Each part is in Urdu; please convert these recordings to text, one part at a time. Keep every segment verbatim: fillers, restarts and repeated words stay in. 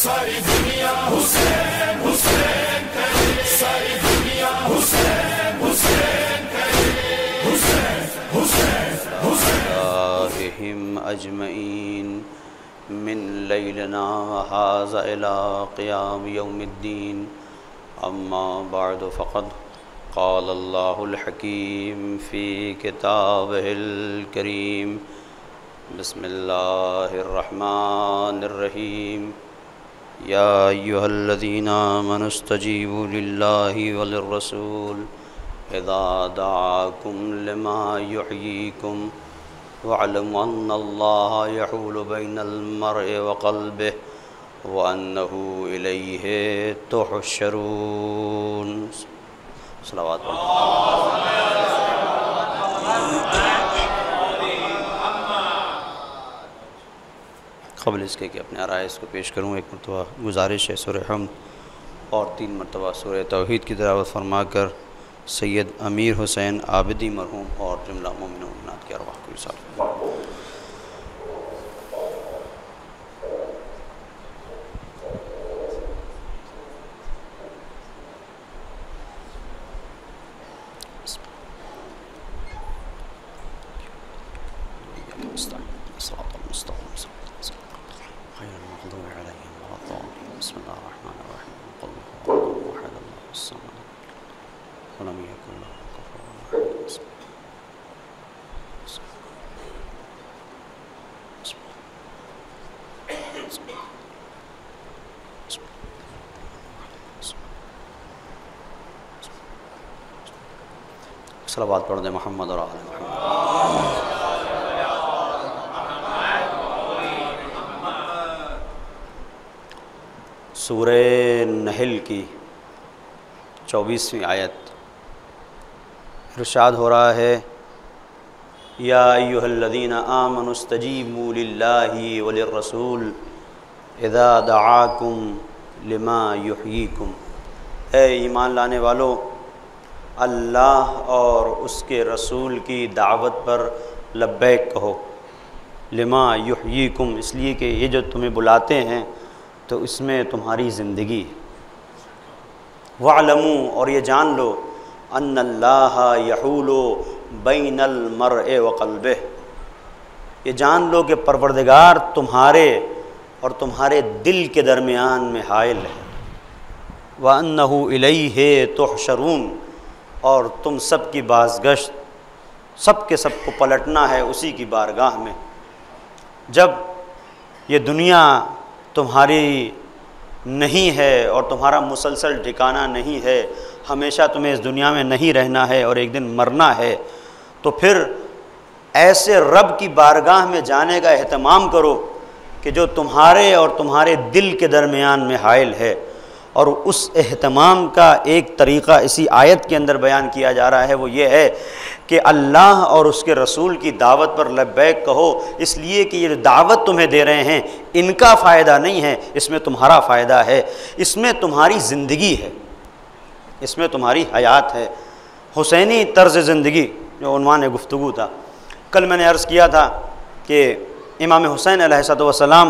ساری دنیا حسین حسین کرے، ساری دنیا حسین حسین کرے، حسین حسین حسین اجمعین من لیلنا هذا الى قیام یوم الدین. اما بعد فقد قال اللہ الحکیم فی کتابہ الکریم. بسم اللہ الرحمن الرحیم. یا ایہا الذین آمنوا استجیبوا للہ وللرسول اذا دعاکم لما یحییکم واعلموا ان اللہ یحول بین المرء وقلبہ وانہ الیہ تحشرون. صلوات قبل اس کے کہ اپنے عرائض کو پیش کروں، ایک مرتبہ گزارش ہے سورہ حمد اور تین مرتبہ سورہ توحید کی تلاوت فرما کر سید امیر حسین عابدی مرحوم اور جملہ مومن و مومنات کی ارواح کو ایصال فرمائیں. صلوات پڑھ دیں محمد اور آل محمد. سورہ نحل کی چوبیسویں آیت ارشاد ہو رہا ہے، یا ایہا الذین آمنوا استجیبوا للہ وللرسول اذا دعاکم لما یحییکم. اے ایمان لانے والو، اللہ اور اس کے رسول کی دعوت پر لبیک کہو. لما یحییکم، اس لیے کہ یہ جو تمہیں بلاتے ہیں تو اس میں تمہاری زندگی ہے. وَاعْلَمُوا، اور یہ جان لو، ان اللہ یحول بین المرء وقلبہ، یہ جان لو کہ پروردگار تمہارے اور تمہارے دل کے درمیان میں حائل ہے. وَأَنَّهُ إِلَيْهِ تُحْشَرُونَ، اور تم سب کی بازگشت، سب کے سب کو پلٹنا ہے اسی کی بارگاہ میں. جب یہ دنیا تمہاری نہیں ہے اور تمہارا مسلسل ٹھکانہ نہیں ہے، ہمیشہ تمہیں اس دنیا میں نہیں رہنا ہے اور ایک دن مرنا ہے، تو پھر ایسے رب کی بارگاہ میں جانے کا اہتمام کرو کہ جو تمہارے اور تمہارے دل کے درمیان میں حائل ہے. اور اس اہتمام کا ایک طریقہ اسی آیت کے اندر بیان کیا جا رہا ہے، وہ یہ ہے کہ اللہ اور اس کے رسول کی دعوت پر لبیک کہو، اس لیے کہ یہ دعوت تمہیں دے رہے ہیں ان کا فائدہ نہیں ہے، اس میں تمہارا فائدہ ہے، اس میں تمہاری زندگی ہے، اس میں تمہاری حیات ہے. حسینی طرز زندگی جو عنوان گفتگو تھا، کل میں نے عرض کیا تھا کہ امام حسین علیہ السلام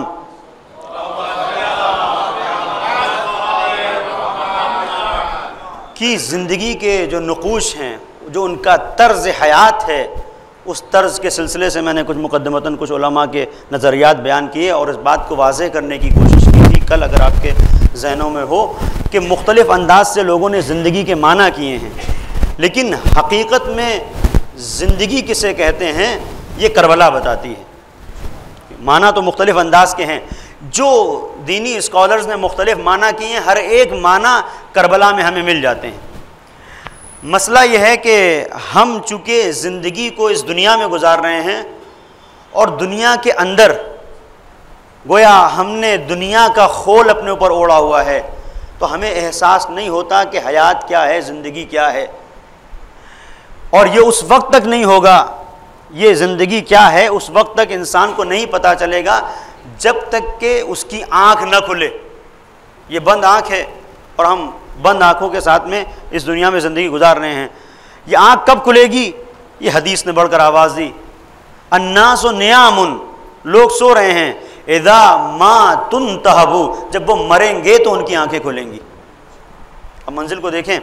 کی زندگی کے جو نقوش ہیں، جو ان کا طرز حیات ہے، اس طرز کے سلسلے سے میں نے کچھ مقدمتاً کچھ علماء کے نظریات بیان کیے اور اس بات کو واضح کرنے کی کوشش کی تھی کل، اگر آپ کے ذہنوں میں ہو، کہ مختلف انداز سے لوگوں نے زندگی کے معنی کیے ہیں، لیکن حقیقت میں زندگی کسے کہتے ہیں یہ کربلا بتاتی ہے. معنی تو مختلف انداز کے ہیں، جو دینی اسکالرز نے مختلف معنی کیے ہیں، ہر ایک معنی کربلا میں ہمیں مل جاتے ہیں. مسئلہ یہ ہے کہ ہم چونکہ زندگی کو اس دنیا میں گزار رہے ہیں اور دنیا کے اندر گویا ہم نے دنیا کا خول اپنے اوپر اوڑھا ہوا ہے، تو ہمیں احساس نہیں ہوتا کہ حیات کیا ہے، زندگی کیا ہے. اور یہ اس وقت تک نہیں ہوگا، یہ زندگی کیا ہے اس وقت تک انسان کو نہیں پتہ چلے گا جب تک کہ اس کی آنکھ نہ کھلے. یہ بند آنکھ ہے اور ہم بند آنکھوں کے ساتھ میں اس دنیا میں زندگی گزار رہے ہیں. یہ آنکھ کب کھلے گی؟ یہ حدیث نے بڑھ کر آواز دی، الناس نیام، لوگ سو رہے ہیں، اذا ما تنتہبوا، جب وہ مریں گے تو ان کی آنکھیں کھلیں گی۔ اب منزل کو دیکھیں،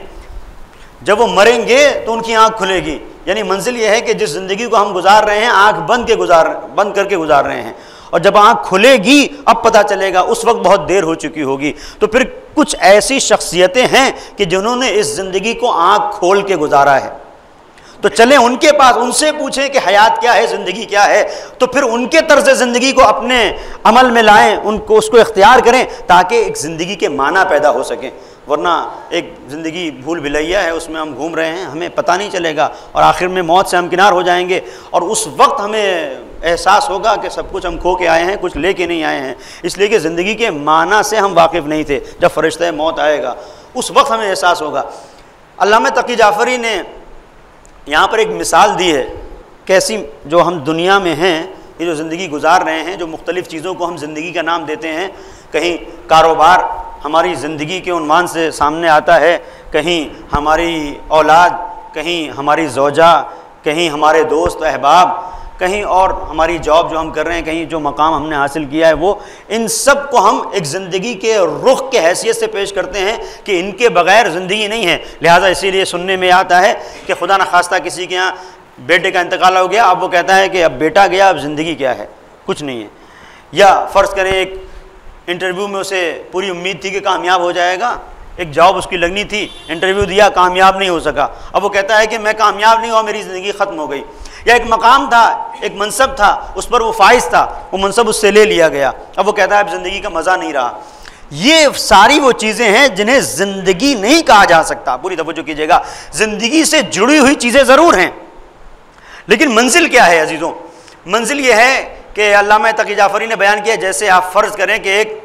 جب وہ مریں گے تو ان کی آنکھ کھلے گی، یعنی منزل یہ ہے کہ جس زندگی کو ہم گزار رہے ہیں آنکھ بند کے گزار بند کر کے گزار رہے ہیں، اور جب آنکھ کھلے گی اب پتہ چلے گا، اس وقت بہت دیر ہو چکی ہوگی۔ تو پھر کچھ ایسی شخصیتیں ہیں کہ جنہوں نے اس زندگی کو آنکھ کھول کے گزارا ہے، تو چلیں ان کے پاس، ان سے پوچھیں کہ حیات کیا ہے، زندگی کیا ہے، تو پھر ان کے طرز زندگی کو اپنے عمل میں لائیں، ان کو اس کو اختیار کریں تاکہ ایک زندگی کے معنی پیدا ہو سکیں۔ ورنہ ایک زندگی بھول بھلیا ہے، اس میں ہم گھوم رہے ہیں، ہمیں پتہ نہیں چلے گا، اور آخر میں موت سے ہمکنار ہو جائیں گے، اور اس وقت ہمیں احساس ہوگا کہ سب کچھ ہم کھو کے آئے ہیں، کچھ لے کے نہیں آئے ہیں، اس لیے کہ زندگی کے معنی سے ہم واقف نہیں تھے۔ جب فرشتہ موت آئے گا اس وقت ہمیں احساس ہوگا۔ علامہ تقی جعفری نے یہاں پر ایک مثال دی ہے، کیسی جو ہم دنیا میں ہیں، یہ جو زندگی گزار رہے ہیں، جو مختلف چیزوں کو ہم زندگی کا نام دیتے ہیں، کہیں کاروبار ہماری زندگی کے عنوان سے سامنے آتا ہے، کہیں ہماری اولاد، کہیں ہماری زوجہ، کہیں ہمارے دوست احباب، کہیں اور ہماری جاب جو ہم کر رہے ہیں، کہیں جو مقام ہم نے حاصل کیا ہے، وہ ان سب کو ہم ایک زندگی کے رخ کے حیثیت سے پیش کرتے ہیں کہ ان کے بغیر زندگی نہیں ہے۔ لہٰذا اسی لیے سننے میں آتا ہے کہ خدا نخواستہ کسی کے یہاں بیٹے کا انتقال ہو گیا، اب وہ کہتا ہے کہ اب بیٹا گیا، اب زندگی کیا ہے، کچھ نہیں ہے۔ یا فرض کریں ایک انٹرویو میں اسے پوری امید تھی کہ کامیاب ہو جائے گا، ایک جاب اس کی لگنی تھی، انٹرویو دیا، کامیاب نہیں ہو سکا، اب وہ کہتا ہے کہ میں کامیاب نہیں ہوا، میری زندگی ختم ہو گئی۔ یا ایک مقام تھا، ایک منصب تھا، اس پر وہ فائز تھا، وہ منصب اس سے لے لیا گیا، اب وہ کہتا ہے اب زندگی کا مزہ نہیں رہا۔ یہ ساری وہ چیزیں ہیں جنہیں زندگی نہیں کہا جا سکتا۔ پوری توجہ کیجیے گا، زندگی سے جڑی ہوئی چیزیں ضرور ہیں، لیکن منزل کیا ہے عزیزوں؟ منزل یہ ہے کہ علامہ تقی جعفری نے بیان کیا، جیسے آپ فرض کریں کہ ایک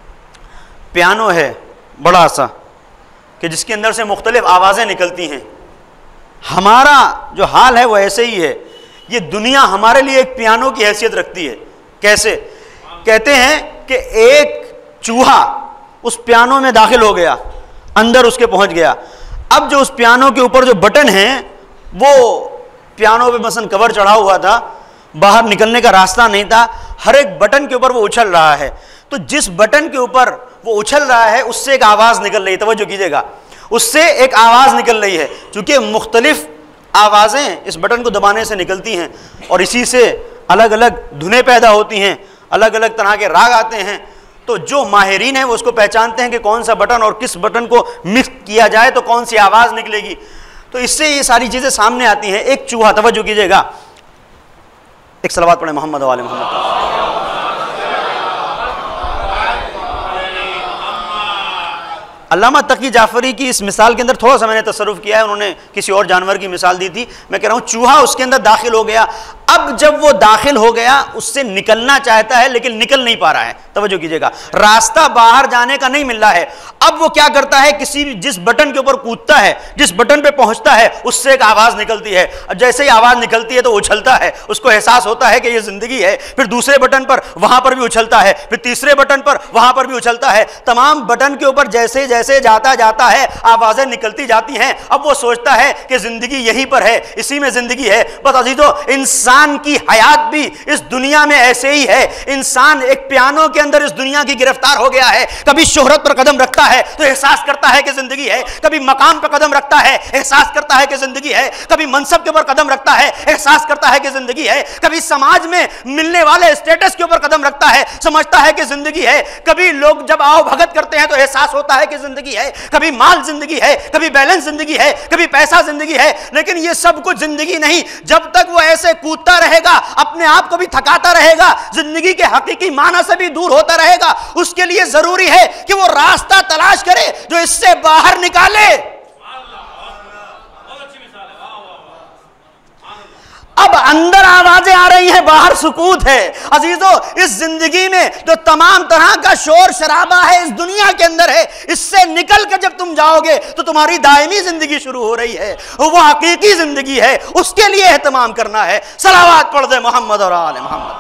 پیانو ہے بڑا سا، کہ جس کے اندر سے مختلف آوازیں نکلتی ہیں۔ ہمارا جو حال ہے وہ ایسے ہی ہے، یہ دنیا ہمارے لیے ایک پیانو کی حیثیت رکھتی ہے۔ کیسے؟ کہتے ہیں کہ ایک چوہا اس پیانو میں داخل ہو گیا، اندر اس کے پہنچ گیا، اب جو اس پیانو کے اوپر جو بٹن ہیں، وہ پیانو پہ مثلا کور چڑھا ہوا تھا، باہر نکلنے کا راستہ نہیں تھا، ہر ایک بٹن کے اوپر وہ اچھل رہا ہے، تو جس بٹن کے اوپر وہ اچھل رہا ہے اس سے ایک آواز نکل رہی ہے، توجہ کیجیے گا، اس سے ایک آواز نکل رہی ہے، چونکہ مختلف آوازیں اس بٹن کو دبانے سے نکلتی ہیں، اور اسی سے الگ الگ دھنیں پیدا ہوتی ہیں، الگ الگ طرح کے راگ آتے ہیں، تو جو ماہرین ہیں وہ اس کو پہچانتے ہیں کہ کون سا بٹن اور کس بٹن کو مکس کیا جائے تو کون سی آواز نکلے گی، تو اس سے یہ ساری چیزیں سامنے آتی ہیں۔ ایک چوہا، توجہ کیجیے گا، ایک صلوات پڑھیں محمد و آل محمد۔ علامہ تقی جعفری کی اس مثال کے اندر تھوڑا سا میں نے تصرف کیا ہے، انہوں نے کسی اور جانور کی مثال دی تھی، میں کہہ رہا ہوں چوہا اس کے اندر داخل ہو گیا، اب جب وہ داخل ہو گیا اس سے نکلنا چاہتا ہے لیکن نکل نہیں پا رہا ہے، توجہ کیجیے گا، راستہ باہر جانے کا نہیں مل رہا ہے، اب وہ کیا کرتا ہے، کسی بھی جس بٹن کے اوپر کودتا ہے، جس بٹن پہ پہنچتا ہے اس سے ایک آواز نکلتی ہے، جیسے ہی آواز نکلتی ہے تو وہ اچھلتا ہے، اس کو احساس ہوتا ہے کہ یہ زندگی ہے، پھر دوسرے بٹن پر وہاں پر بھی اچھلتا ہے، پھر تیسرے بٹن پر وہاں پر بھی اچھلتا ہے، تمام بٹن کے اوپر جیسے جیسے جاتا جاتا ہے آوازیں نکلتی جاتی ہیں، اب وہ سوچتا ہے کہ زندگی یہیں پر ہے، اسی میں زندگی ہے۔ بس عزیزو، انسان کی حیات بھی اس دنیا میں ایسے ہی ہے، انسان ایک پیانو کے اندر اس دنیا کی گرفتار ہو گیا ہے، کبھی شہرت پر قدم رکھتا ہے تو احساس کرتا ہے کہ زندگی ہے، کبھی مقام پر قدم رکھتا ہے احساس کرتا ہے کہ زندگی ہے، کبھی منصب کے اوپر قدم رکھتا ہے احساس کرتا ہے کہ زندگی ہے، کبھی سماج میں ملنے والے اسٹیٹس کے اوپر قدم رکھتا ہے سمجھتا ہے کہ زندگی ہے، کبھی لوگ جب آؤ بھگت کرتے ہیں تو احساس ہوتا ہے کہ زندگی ہے، کبھی مال زندگی ہے، کبھی بیلنس زندگی ہے، کبھی پیسہ زندگی ہے، لیکن یہ سب کچھ زندگی نہیں جب تک وہ ایسے کودتا رہے گا، اپنے آپ کو بھی تھکاتا رہے گا، زندگی کے حقیقی معنی سے بھی دور ہوتا رہے گا، اس کے لیے ضروری ہے کہ وہ راستہ تلاش کرے جو اس سے باہر نکالے۔ اب اندر آوازیں آ رہی ہیں، باہر سکوت ہے۔ عزیزو، اس زندگی میں جو تمام طرح کا شور شرابہ ہے اس دنیا کے اندر ہے، اس سے نکل کے جب تم جاؤ گے تو تمہاری دائمی زندگی شروع ہو رہی ہے، وہ حقیقی زندگی ہے، اس کے لیے اہتمام کرنا ہے۔ صلوات پڑھ دے محمد اور آل محمد۔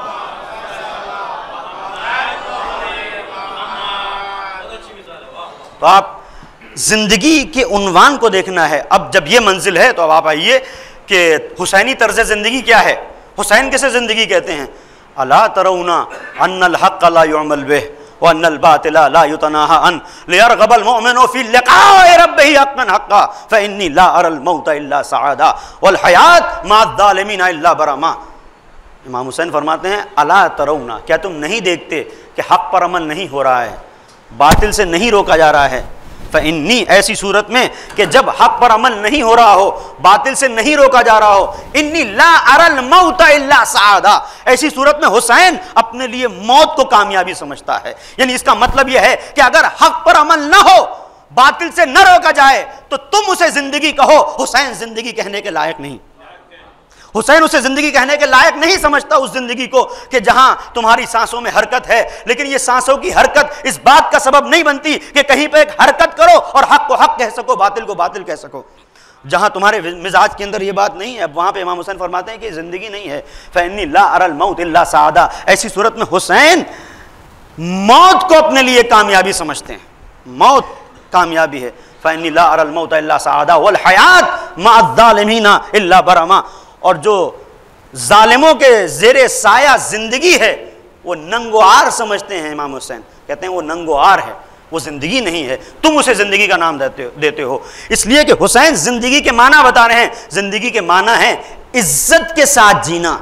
تو آپ زندگی کے عنوان کو دیکھنا ہے۔ اب جب یہ منزل ہے تو اب آپ آئیے کہ حسینی طرز زندگی کیا ہے، حسین کسے زندگی کہتے ہیں؟ الا ترون ان الحق لا يعمل به وان الباطل لا يتناهى عنه ليرغب المؤمن في لقاء ربه حقا حقا فاني لا ارى الموت الا سعادا والحیات مع الظالمین الا برما. امام حسین فرماتے ہیں الا ترون، کیا تم نہیں دیکھتے کہ حق پر عمل نہیں ہو رہا ہے، باطل سے نہیں روکا جا رہا ہے. فإنی، ایسی صورت میں کہ جب حق پر عمل نہیں ہو رہا ہو، باطل سے نہیں روکا جا رہا ہو، انی لا اری الموت الا سعادا، ایسی صورت میں حسین اپنے لیے موت کو کامیابی سمجھتا ہے. یعنی اس کا مطلب یہ ہے کہ اگر حق پر عمل نہ ہو، باطل سے نہ روکا جائے تو تم اسے زندگی کہو، حسین زندگی کہنے کے لائق نہیں. حسین اسے زندگی کہنے کے لائق نہیں سمجھتا اس زندگی کو کہ جہاں تمہاری سانسوں میں حرکت ہے، لیکن یہ سانسوں کی حرکت اس بات کا سبب نہیں بنتی کہ کہیں پہ ایک حرکت کرو اور حق کو حق کہہ سکو، باطل کو باطل کہہ سکو. جہاں تمہارے مزاج کے اندر یہ بات نہیں ہے، اب وہاں پہ امام حسین فرماتے ہیں کہ زندگی نہیں ہے. فإنی لا اری الموت الا سعادا، ایسی صورت میں حسین موت کو اپنے لیے کامیابی سمجھتے ہیں، موت کامیابی ہے. فإنی لا اری الموت الا سعادا والحیات مع الظالمین الا برما، اور جو ظالموں کے زیر سایہ زندگی ہے وہ ننگو آر سمجھتے ہیں. امام حسین کہتے ہیں وہ ننگو آر ہے، وہ زندگی نہیں ہے، تم اسے زندگی کا نام دیتے دیتے ہو. اس لیے کہ حسین زندگی کے معنی بتا رہے ہیں. زندگی کے معنی ہے عزت کے ساتھ جینا.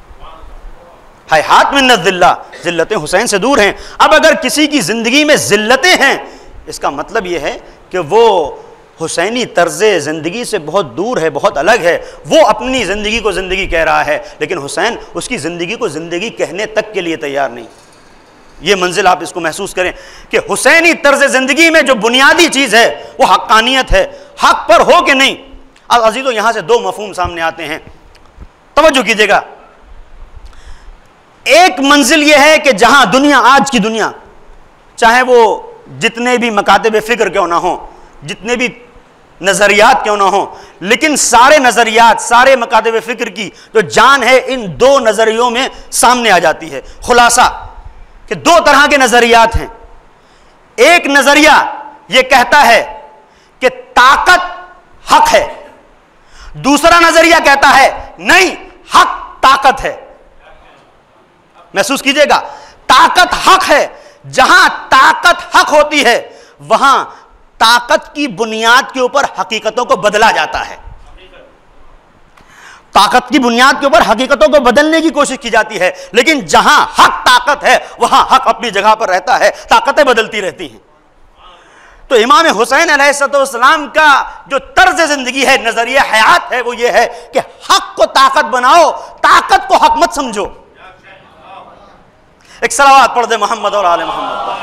حیات من الذلہ، ذلتیں حسین سے دور ہیں. اب اگر کسی کی زندگی میں ذلتیں ہیں، اس کا مطلب یہ ہے کہ وہ حسینی طرز زندگی سے بہت دور ہے، بہت الگ ہے. وہ اپنی زندگی کو زندگی کہہ رہا ہے، لیکن حسین اس کی زندگی کو زندگی کہنے تک کے لیے تیار نہیں. یہ منزل آپ اس کو محسوس کریں کہ حسینی طرز زندگی میں جو بنیادی چیز ہے وہ حقانیت ہے. حق پر ہو کہ نہیں. اب عزیزو یہاں سے دو مفہوم سامنے آتے ہیں، توجہ کیجئے گا. ایک منزل یہ ہے کہ جہاں دنیا، آج کی دنیا، چاہے وہ جتنے بھی مکاتب فکر کیوں نہ ہوں، جتنے بھی نظریات کیوں نہ ہوں، لیکن سارے نظریات، سارے مکاتب فکر کی جو جان ہے ان دو نظریوں میں سامنے آ جاتی ہے. خلاصہ کہ دو طرح کے نظریات ہیں. ایک نظریہ یہ کہتا ہے کہ طاقت حق ہے، دوسرا نظریہ کہتا ہے نہیں، حق طاقت ہے. محسوس کیجئے گا، طاقت حق ہے. جہاں طاقت حق ہوتی ہے وہاں طاقت کی بنیاد کے اوپر حقیقتوں کو بدلا جاتا ہے. طاقت کی بنیاد کے اوپر حقیقتوں کو بدلنے کی کوشش کی جاتی ہے، لیکن جہاں حق طاقت ہے وہاں حق اپنی جگہ پر رہتا ہے، طاقتیں بدلتی رہتی ہیں. تو امام حسین علیہ السلام کا جو طرز زندگی ہے، نظریہ حیات ہے، وہ یہ ہے کہ حق کو طاقت بناؤ، طاقت کو حق مت سمجھو. ایک صلوات پڑھ دے محمد اور آل محمد پر.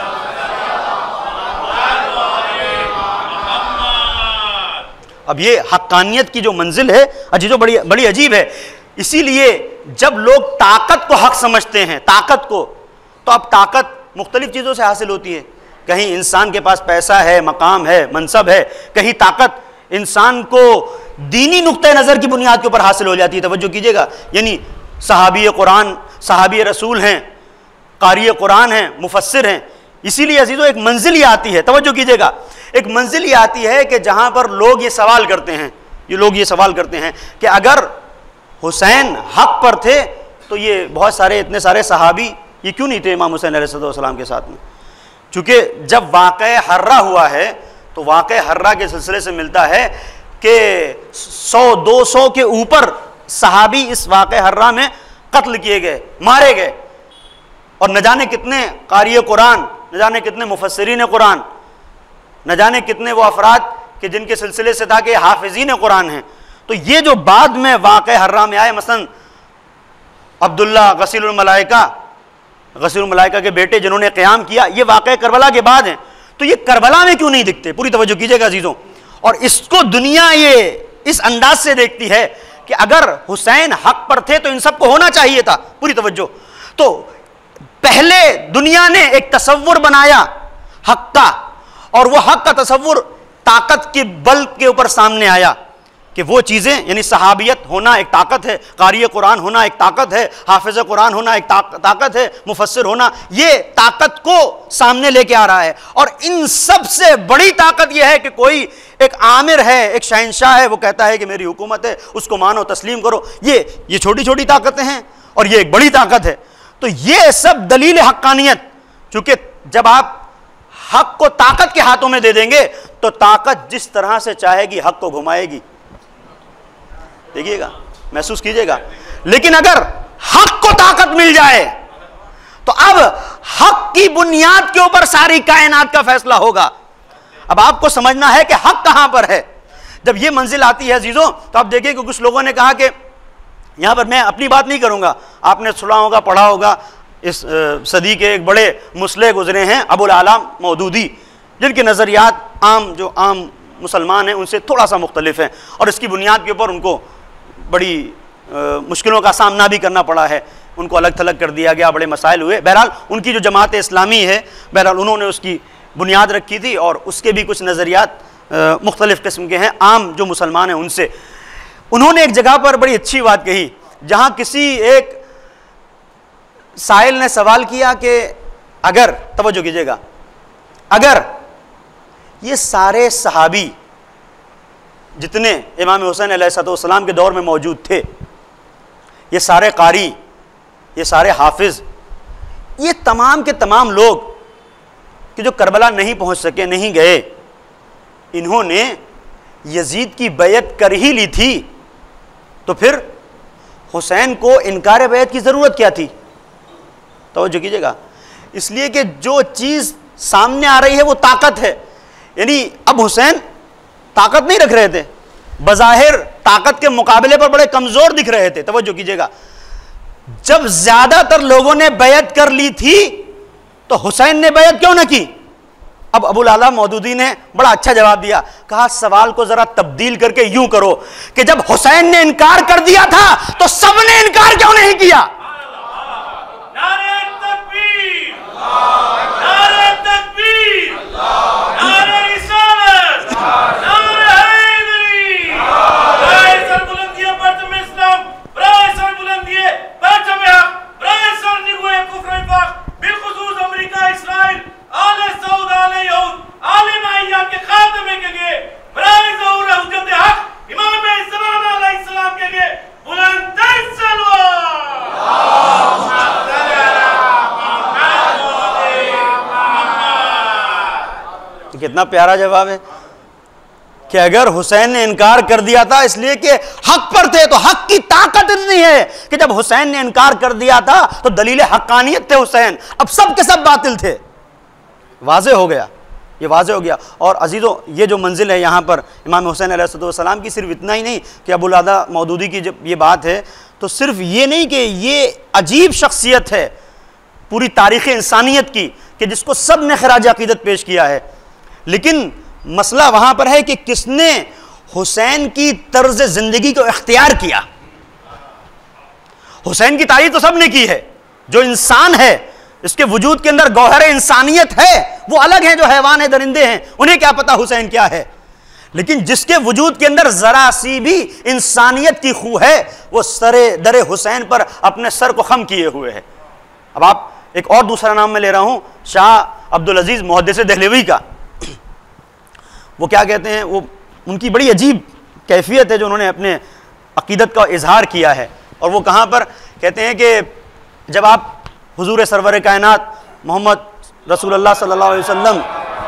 اب یہ حقانیت کی جو منزل ہے عجیب بڑی بڑی عجیب ہے. اسی لیے جب لوگ طاقت کو حق سمجھتے ہیں، طاقت کو، تو اب طاقت مختلف چیزوں سے حاصل ہوتی ہے. کہیں انسان کے پاس پیسہ ہے، مقام ہے، منصب ہے. کہیں طاقت انسان کو دینی نقطہ نظر کی بنیاد کے اوپر حاصل ہو جاتی ہے. توجہ کیجئے گا، یعنی صحابی قرآن، صحابی رسول ہیں، قاری قرآن ہیں، مفسر ہیں. اسی لیے عزیزو ایک منزل یہ آتی ہے، توجہ کیجئے گا، ایک منزل یہ آتی ہے کہ جہاں پر لوگ یہ سوال کرتے ہیں، یہ لوگ یہ سوال کرتے ہیں کہ اگر حسین حق پر تھے تو یہ بہت سارے اتنے سارے صحابی یہ کیوں نہیں تھے امام حسین علیہ السلام کے ساتھ میں؟ چونکہ جب واقع حرہ ہوا ہے تو واقع حرہ کے سلسلے سے ملتا ہے کہ سو دو سو کے اوپر صحابی اس واقع حرہ میں قتل کیے گئے، مارے گئے. اور نہ جانے کتنے قاری قرآن، نہ جانے کتنے مفسرین قرآن، نہ جانے کتنے وہ افراد کہ جن کے سلسلے سے تھا کہ حافظین قرآن ہیں. تو یہ جو بعد میں واقع حرہ میں آئے، مثلا عبداللہ غسیل الملائکہ، غسیل الملائکہ کے بیٹے جنہوں نے قیام کیا، یہ واقع کربلا کے بعد ہیں. تو یہ کربلا میں کیوں نہیں دکھتے؟ پوری توجہ کیجئے گا عزیزوں. اور اس کو دنیا یہ اس انداز سے دیکھتی ہے کہ اگر حسین حق پر تھے تو ان سب کو ہونا چاہیے تھا. پوری توجہ. تو پہلے دنیا نے ایک تصور بنایا حق کا، اور وہ حق کا تصور طاقت کے بل کے اوپر سامنے آیا کہ وہ چیزیں، یعنی صحابیت ہونا ایک طاقت ہے، قاری قرآن ہونا ایک طاقت ہے، حافظ قرآن ہونا ایک طاقت ہے، مفسر ہونا، یہ طاقت کو سامنے لے کے آ رہا ہے. اور ان سب سے بڑی طاقت یہ ہے کہ کوئی ایک آمر ہے، ایک شہنشاہ ہے، وہ کہتا ہے کہ میری حکومت ہے، اس کو مانو، تسلیم کرو. یہ یہ چھوٹی چھوٹی طاقتیں ہیں اور یہ ایک بڑی طاقت ہے. تو یہ سب دلیل حقانیت، چونکہ جب آپ حق کو طاقت کے ہاتھوں میں دے دیں گے تو طاقت جس طرح سے چاہے گی حق کو گھمائے گی، دیکھیے گا، محسوس کیجئے گا۔ لیکن اگر حق کو طاقت مل جائے تو اب حق کی بنیاد کے اوپر ساری کائنات کا فیصلہ ہوگا۔ اب آپ کو سمجھنا ہے کہ حق کہاں پر ہے۔ جب یہ منزل آتی ہے عزیزوں تو آپ دیکھیں کہ کچھ لوگوں نے کہا کہ یہاں پر میں اپنی بات نہیں کروں گا، آپ نے سنا ہوگا، پڑھا ہوگا، اس صدی کے ایک بڑے مسلح گزرے ہیں ابو الاعلیٰ مودودی، جن کے نظریات عام جو عام مسلمان ہیں ان سے تھوڑا سا مختلف ہیں، اور اس کی بنیاد کے اوپر ان کو بڑی مشکلوں کا سامنا بھی کرنا پڑا ہے، ان کو الگ تھلگ کر دیا گیا، بڑے مسائل ہوئے۔ بہرحال ان کی جو جماعت اسلامی ہے، بہرحال انہوں نے اس کی بنیاد رکھی تھی، اور اس کے بھی کچھ نظریات مختلف قسم کے ہیں عام جو مسلمان ہیں ان سے۔ انہوں نے ایک جگہ پر بڑی اچھی بات کہی، جہاں کسی ایک سائل نے سوال کیا کہ اگر، توجہ کیجئے گا، اگر یہ سارے صحابی جتنے امام حسین علیہ السلام کے دور میں موجود تھے، یہ سارے قاری، یہ سارے حافظ، یہ تمام کے تمام لوگ کہ جو کربلا نہیں پہنچ سکے، نہیں گئے، انہوں نے یزید کی بیعت کر ہی لی تھی، تو پھر حسین کو انکار بیعت کی ضرورت کیا تھی؟ توجہ کیجئے گا، اس لیے کہ جو چیز سامنے آ رہی ہے وہ طاقت ہے، یعنی اب حسین طاقت نہیں رکھ رہے تھے، بظاہر طاقت کے مقابلے پر بڑے کمزور دکھ رہے تھے۔ توجہ کیجئے گا، جب زیادہ تر لوگوں نے بیعت کر لی تھی تو حسین نے بیعت کیوں نہ کی؟ اب ابو الاعلیٰ مودودی نے بڑا اچھا جواب دیا، کہا سوال کو ذرا تبدیل کر کے یوں کرو کہ جب حسین نے انکار کر دیا تھا تو سب نے انکار کیوں نہیں کیا؟ نعرہ تکبیر، نعرہ تکبیر، نعرہ رسالت، نعرہ حیدری، برائے سر بلندیے پرچم اسلام، برائے سر بلندیے پرچم حق، برائے سر نگوئے کفر نفاق، بالخصوص امریکہ، اسرائیل، آل سعود، آل یہود، آل مائیات کے خاتمے کے لیے، برائے ظہور حجت حق امام زمان علیہ السلام کے لیے بلند ترین سلوات۔ کتنا پیارا جواب ہے کہ اگر حسین نے انکار کر دیا تھا اس لیے کہ حق پر تھے، تو حق کی طاقت اتنی ہے کہ جب حسین نے انکار کر دیا تھا تو دلیل حقانیت تھے حسین، اب سب کے سب باطل تھے۔ واضح ہو گیا، یہ واضح ہو گیا۔ اور عزیزوں، یہ جو منزل ہے یہاں پر امام حسین علیہ السلام کی، صرف اتنا ہی نہیں کہ ابو الاعلیٰ مودودی کی جب یہ بات ہے تو صرف یہ نہیں کہ یہ عجیب شخصیت ہے پوری تاریخ انسانیت کی کہ جس کو سب نے خراج عقیدت پیش کیا ہے، لیکن مسئلہ وہاں پر ہے کہ کس نے حسین کی طرز زندگی کو اختیار کیا۔ حسین کی تعریف تو سب نے کی ہے، جو انسان ہے اس کے وجود کے اندر گوہر انسانیت ہے، وہ الگ ہیں جو حیوان ہیں، درندے ہیں، انہیں کیا پتا حسین کیا ہے، لیکن جس کے وجود کے اندر ذرا سی بھی انسانیت کی خو ہے وہ سر در حسین پر اپنے سر کو خم کیے ہوئے ہے۔ اب آپ ایک اور دوسرا نام میں لے رہا ہوں، شاہ عبدالعزیز محدث دہلوی کا۔ وہ کیا کہتے ہیں، وہ ان کی بڑی عجیب کیفیت ہے جو انہوں نے اپنے عقیدت کا اظہار کیا ہے، اور وہ کہاں پر کہتے ہیں کہ جب آپ حضور سرور کائنات محمد رسول اللہ صلی اللہ علیہ وسلم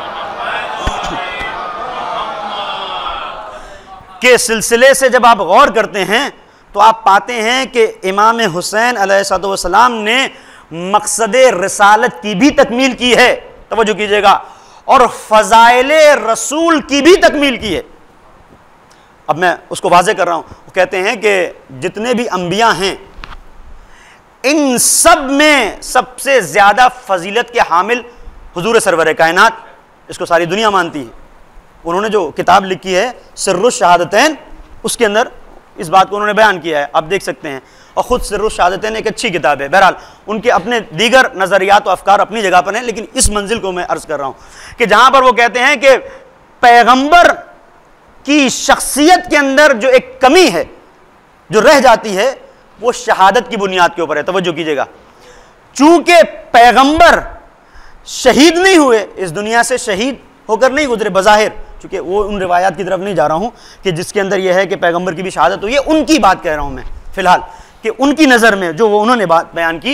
کے سلسلے سے جب آپ غور کرتے ہیں تو آپ پاتے ہیں کہ امام حسین علیہ السلام نے مقصد رسالت کی بھی تکمیل کی ہے، توجہ کیجئے گا، اور فضائل رسول کی بھی تکمیل کی ہے۔ اب میں اس کو واضح کر رہا ہوں، وہ کہتے ہیں کہ جتنے بھی انبیاء ہیں ان سب میں سب سے زیادہ فضیلت کے حامل حضور سرور کائنات، اس کو ساری دنیا مانتی ہے۔ انہوں نے جو کتاب لکھی ہے سر الشہادتین، اس کے اندر اس بات کو انہوں نے بیان کیا ہے، آپ دیکھ سکتے ہیں، اور خود سر الشہادتین ایک اچھی کتاب ہے۔ بہرحال ان کے اپنے دیگر نظریات و افکار اپنی جگہ پر ہیں، لیکن اس منزل کو میں عرض کر رہا ہوں کہ جہاں پر وہ کہتے ہیں کہ پیغمبر کی شخصیت کے اندر جو ایک کمی ہے جو رہ جاتی ہے وہ شہادت کی بنیاد کے اوپر ہے۔ توجہ کیجئے گا، چونکہ پیغمبر شہید نہیں ہوئے، اس دنیا سے شہید ہو کر نہیں گزرے بظاہر، چونکہ وہ ان روایات کی طرف نہیں جا رہا ہوں کہ جس کے اندر یہ ہے کہ پیغمبر کی بھی شہادت ہوئی ہے، ان کی بات کہہ رہا ہوں میں فی الحال، کہ ان کی نظر میں جو وہ انہوں نے بات بیان کی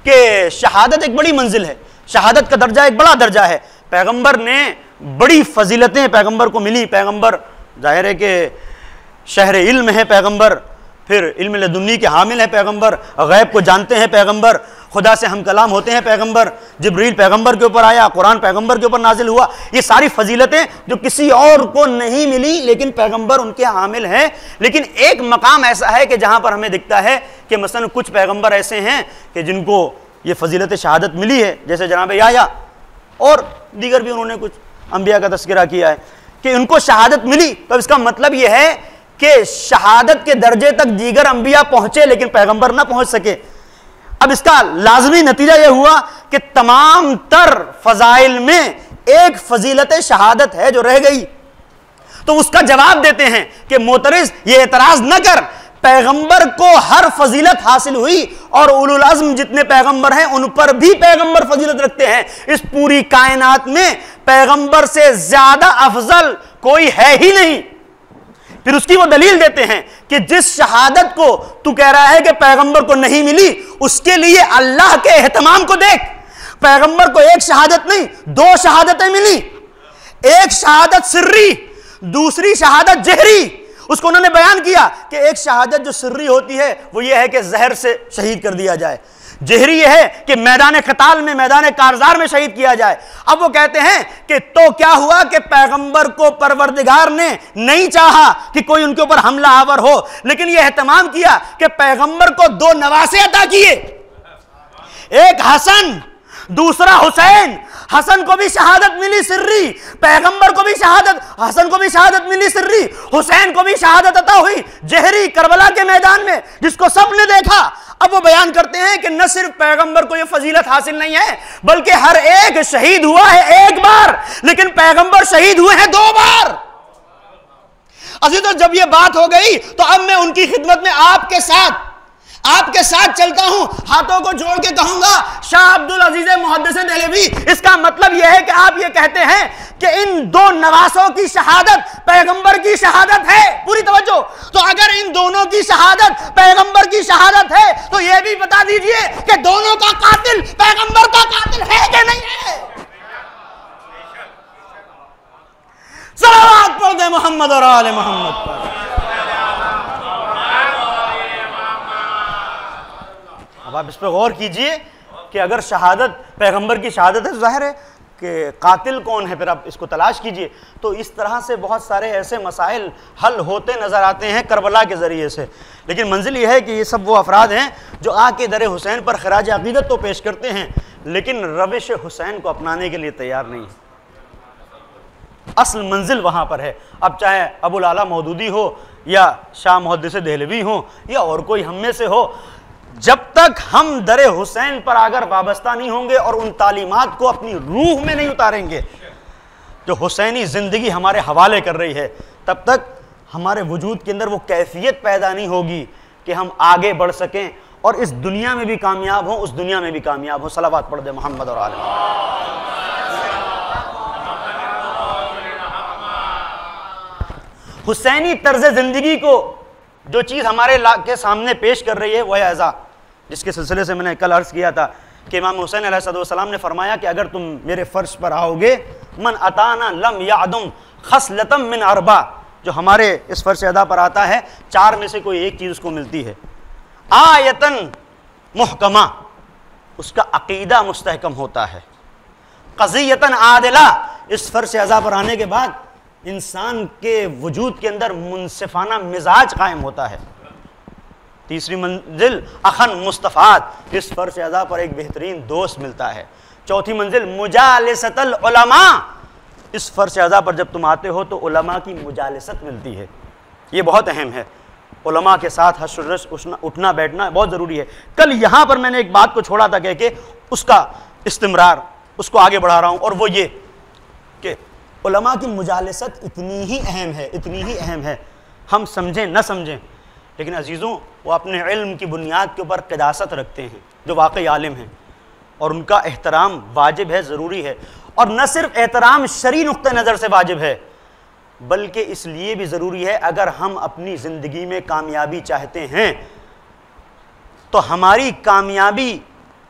کہ شہادت ایک بڑی منزل ہے، شہادت کا درجہ ایک بڑا درجہ ہے. پیغمبر نے بڑی فضیلتیں پیغمبر کو ملی. پیغمبر ظاہر ہے کہ شہر علم ہے پیغمبر، پھر علم لدنی کے حامل ہے پیغمبر، غیب کو جانتے ہیں پیغمبر، خدا سے ہم کلام ہوتے ہیں پیغمبر، جبریل پیغمبر کے اوپر آیا، قرآن پیغمبر کے اوپر نازل ہوا. یہ ساری فضیلتیں جو کسی اور کو نہیں ملی لیکن پیغمبر ان کے حامل ہیں. لیکن ایک مقام ایسا ہے کہ جہاں پر ہمیں دکھتا ہے کہ مثلا کچھ پیغمبر ایسے ہیں کہ جن کو یہ فضیلت شہادت ملی ہے، جیسے جناب یحییٰ اور دیگر بھی انہوں نے کچھ انبیاء کا تذکرہ کیا ہے کہ ان کو شہادت ملی. تو اس کا مطلب یہ ہے کہ شہادت کے درجے تک دیگر انبیاء پہنچے لیکن پیغمبر نہ پہنچ سکے. اب اس کا لازمی نتیجہ یہ ہوا کہ تمام تر فضائل میں ایک فضیلت شہادت ہے جو رہ گئی. تو اس کا جواب دیتے ہیں کہ معترض یہ اعتراض نہ کر، پیغمبر کو ہر فضیلت حاصل ہوئی اور اولو العزم جتنے پیغمبر ہیں ان پر بھی پیغمبر فضیلت رکھتے ہیں. اس پوری کائنات میں پیغمبر سے زیادہ افضل کوئی ہے ہی نہیں. پھر اس کی وہ دلیل دیتے ہیں کہ جس شہادت کو تو کہہ رہا ہے کہ پیغمبر کو نہیں ملی، اس کے لیے اللہ کے اہتمام کو دیکھ. پیغمبر کو ایک شہادت نہیں دو شہادتیں ملی، ایک شہادت سری، دوسری شہادت جہری. اس کو انہوں نے بیان کیا کہ ایک شہادت جو سری ہوتی ہے وہ یہ ہے کہ زہر سے شہید کر دیا جائے، جہری یہ ہے کہ میدان قتال میں، میدان کارزار میں شہید کیا جائے. اب وہ کہتے ہیں کہ تو کیا ہوا کہ پیغمبر کو پروردگار نے نہیں چاہا کہ کوئی ان کے اوپر حملہ آور ہو، لیکن یہ اہتمام کیا کہ پیغمبر کو دو نواسے عطا کیے، ایک حسن دوسرا حسین. حسن کو بھی شہادت ملی سری، پیغمبر کو بھی شہادت، حسن کو بھی شہادت ملی سری، حسین کو بھی شہادت عطا ہوئی جہری کربلا کے میدان میں جس کو سب نے دیکھا. اب وہ بیان کرتے ہیں کہ نہ صرف پیغمبر کو یہ فضیلت حاصل نہیں ہے بلکہ ہر ایک شہید ہوا ہے ایک بار، لیکن پیغمبر شہید ہوئے ہیں دو بار. عزیزو جب یہ بات ہو گئی تو اب میں ان کی خدمت میں آپ کے ساتھ آپ کے ساتھ چلتا ہوں، ہاتھوں کو جوڑ کے کہوں گا شاہ عبدالعزیز محدث دہلوی، اس کا مطلب یہ ہے کہ آپ یہ کہتے ہیں کہ ان دو نواسوں کی شہادت پیغمبر کی شہادت ہے. پوری توجہ. تو اگر ان دونوں کی شہادت پیغمبر کی شہادت ہے تو یہ بھی بتا دیجئے کہ دونوں کا قاتل پیغمبر کا قاتل ہے کہ نہیں ہے؟ صلوات پڑھ دیں محمد اور آل محمد پر. اب آپ اس پہ غور کیجئے کہ اگر شہادت پیغمبر کی شہادت ہے تو ظاہر ہے کہ قاتل کون ہے، پھر آپ اس کو تلاش کیجئے. تو اس طرح سے بہت سارے ایسے مسائل حل ہوتے نظر آتے ہیں کربلا کے ذریعے سے. لیکن منزل یہ ہے کہ یہ سب وہ افراد ہیں جو آ کے در حسین پر خراج عقیدت تو پیش کرتے ہیں لیکن روش حسین کو اپنانے کے لیے تیار نہیں. اصل منزل وہاں پر ہے. اب چاہے ابو الاعلیٰ مودودی ہو یا شاہ محدث دہلوی ہو یا اور کوئی ہم میں سے ہو، جب تک ہم در حسین پر اگر وابستہ نہیں ہوں گے اور ان تعلیمات کو اپنی روح میں نہیں اتاریں گے جو حسینی زندگی ہمارے حوالے کر رہی ہے، تب تک ہمارے وجود کے اندر وہ کیفیت پیدا نہیں ہوگی کہ ہم آگے بڑھ سکیں اور اس دنیا میں بھی کامیاب ہوں، اس دنیا میں بھی کامیاب ہوں. صلوات پڑھ دے محمد اور آل محمد. حسینی طرز زندگی کو جو چیز ہمارے کے سامنے پیش کر رہی ہے وہ ہے عزا، جس کے سلسلے سے میں نے کل عرض کیا تھا کہ امام حسین علیہ السلام نے فرمایا کہ اگر تم میرے فرش پر آؤ گے، من اتانا لم یعدم خصلۃ من اربع، جو ہمارے اس فرش ادا پر آتا ہے چار میں سے کوئی ایک چیز اس کو ملتی ہے. آیتن محکمہ، اس کا عقیدہ مستحکم ہوتا ہے. قضیتن عادلہ، اس فرش ادا پر آنے کے بعد انسان کے وجود کے اندر منصفانہ مزاج قائم ہوتا ہے. تیسری منزل اخن مصطفیٰ، اس فرش ادا پر ایک بہترین دوست ملتا ہے. چوتھی منزل مجالست العلماء، اس فرش ادا پر جب تم آتے ہو تو علماء کی مجالست ملتی ہے. یہ بہت اہم ہے، علماء کے ساتھ حشر و رش اٹھنا بیٹھنا بہت ضروری ہے. کل یہاں پر میں نے ایک بات کو چھوڑا تھا کہہ کے اس کا استمرار اس کو آگے بڑھا رہا ہوں، اور وہ یہ کہ علماء کی مجالست اتنی ہی اہم ہے اتنی ہی اہم ہے ہم سمجھیں نہ سمجھیں، لیکن عزیزوں وہ اپنے علم کی بنیاد کے اوپر قداست رکھتے ہیں جو واقعی عالم ہیں، اور ان کا احترام واجب ہے، ضروری ہے. اور نہ صرف احترام شرعی نقطہ نظر سے واجب ہے بلکہ اس لیے بھی ضروری ہے اگر ہم اپنی زندگی میں کامیابی چاہتے ہیں تو ہماری کامیابی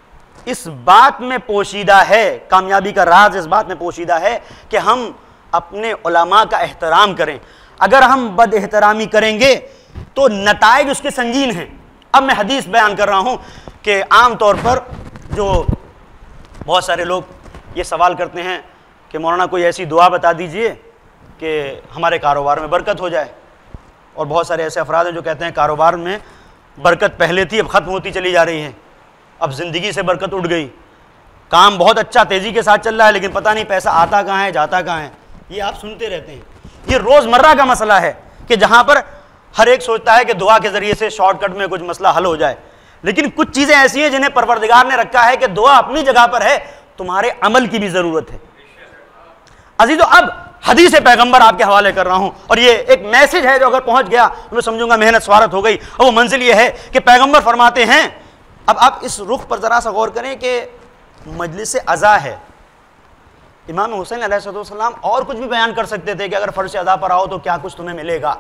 اس بات میں پوشیدہ ہے، کامیابی کا راز اس بات میں پوشیدہ ہے کہ ہم اپنے علماء کا احترام کریں۔ اگر ہم بد احترامی کریں گے تو نتائج اس کے سنگین ہیں۔ اب میں حدیث بیان کر رہا ہوں کہ عام طور پر جو بہت سارے لوگ یہ سوال کرتے ہیں کہ مولانا کوئی ایسی دعا بتا دیجئے کہ ہمارے کاروبار میں برکت ہو جائے، اور بہت سارے ایسے افراد ہیں جو کہتے ہیں کاروبار میں برکت پہلے تھی اب ختم ہوتی چلی جا رہی ہے، اب زندگی سے برکت اٹھ گئی، کام بہت اچھا تیزی کے ساتھ چل رہا ہے لیکن پتہ نہیں پیسہ آتا کہاں ہے جاتا کہاں ہے۔ یہ آپ سنتے رہتے ہیں، یہ روز مرہ کا مسئلہ ہے کہ جہاں پر ہر ایک سوچتا ہے کہ دعا کے ذریعے سے شارٹ کٹ میں کچھ مسئلہ حل ہو جائے، لیکن کچھ چیزیں ایسی ہیں جنہیں پروردگار نے رکھا ہے کہ دعا اپنی جگہ پر ہے، تمہارے عمل کی بھی ضرورت ہے۔ عزیزو اب حدیث پیغمبر آپ کے حوالے کر رہا ہوں، اور یہ ایک میسج ہے جو اگر پہنچ گیا تو میں سمجھوں گا محنت سوارت ہو گئی، اور وہ منزل یہ ہے کہ پیغمبر فرماتے ہیں، اب آپ اس رخ پر ذرا سا غور کریں کہ مجلس عزا ہے، امام حسین علیہ السلام اور کچھ بھی بیان کر سکتے تھے کہ اگر فرش عزا پر آؤ تو کیا کچھ تمہیں ملے گا،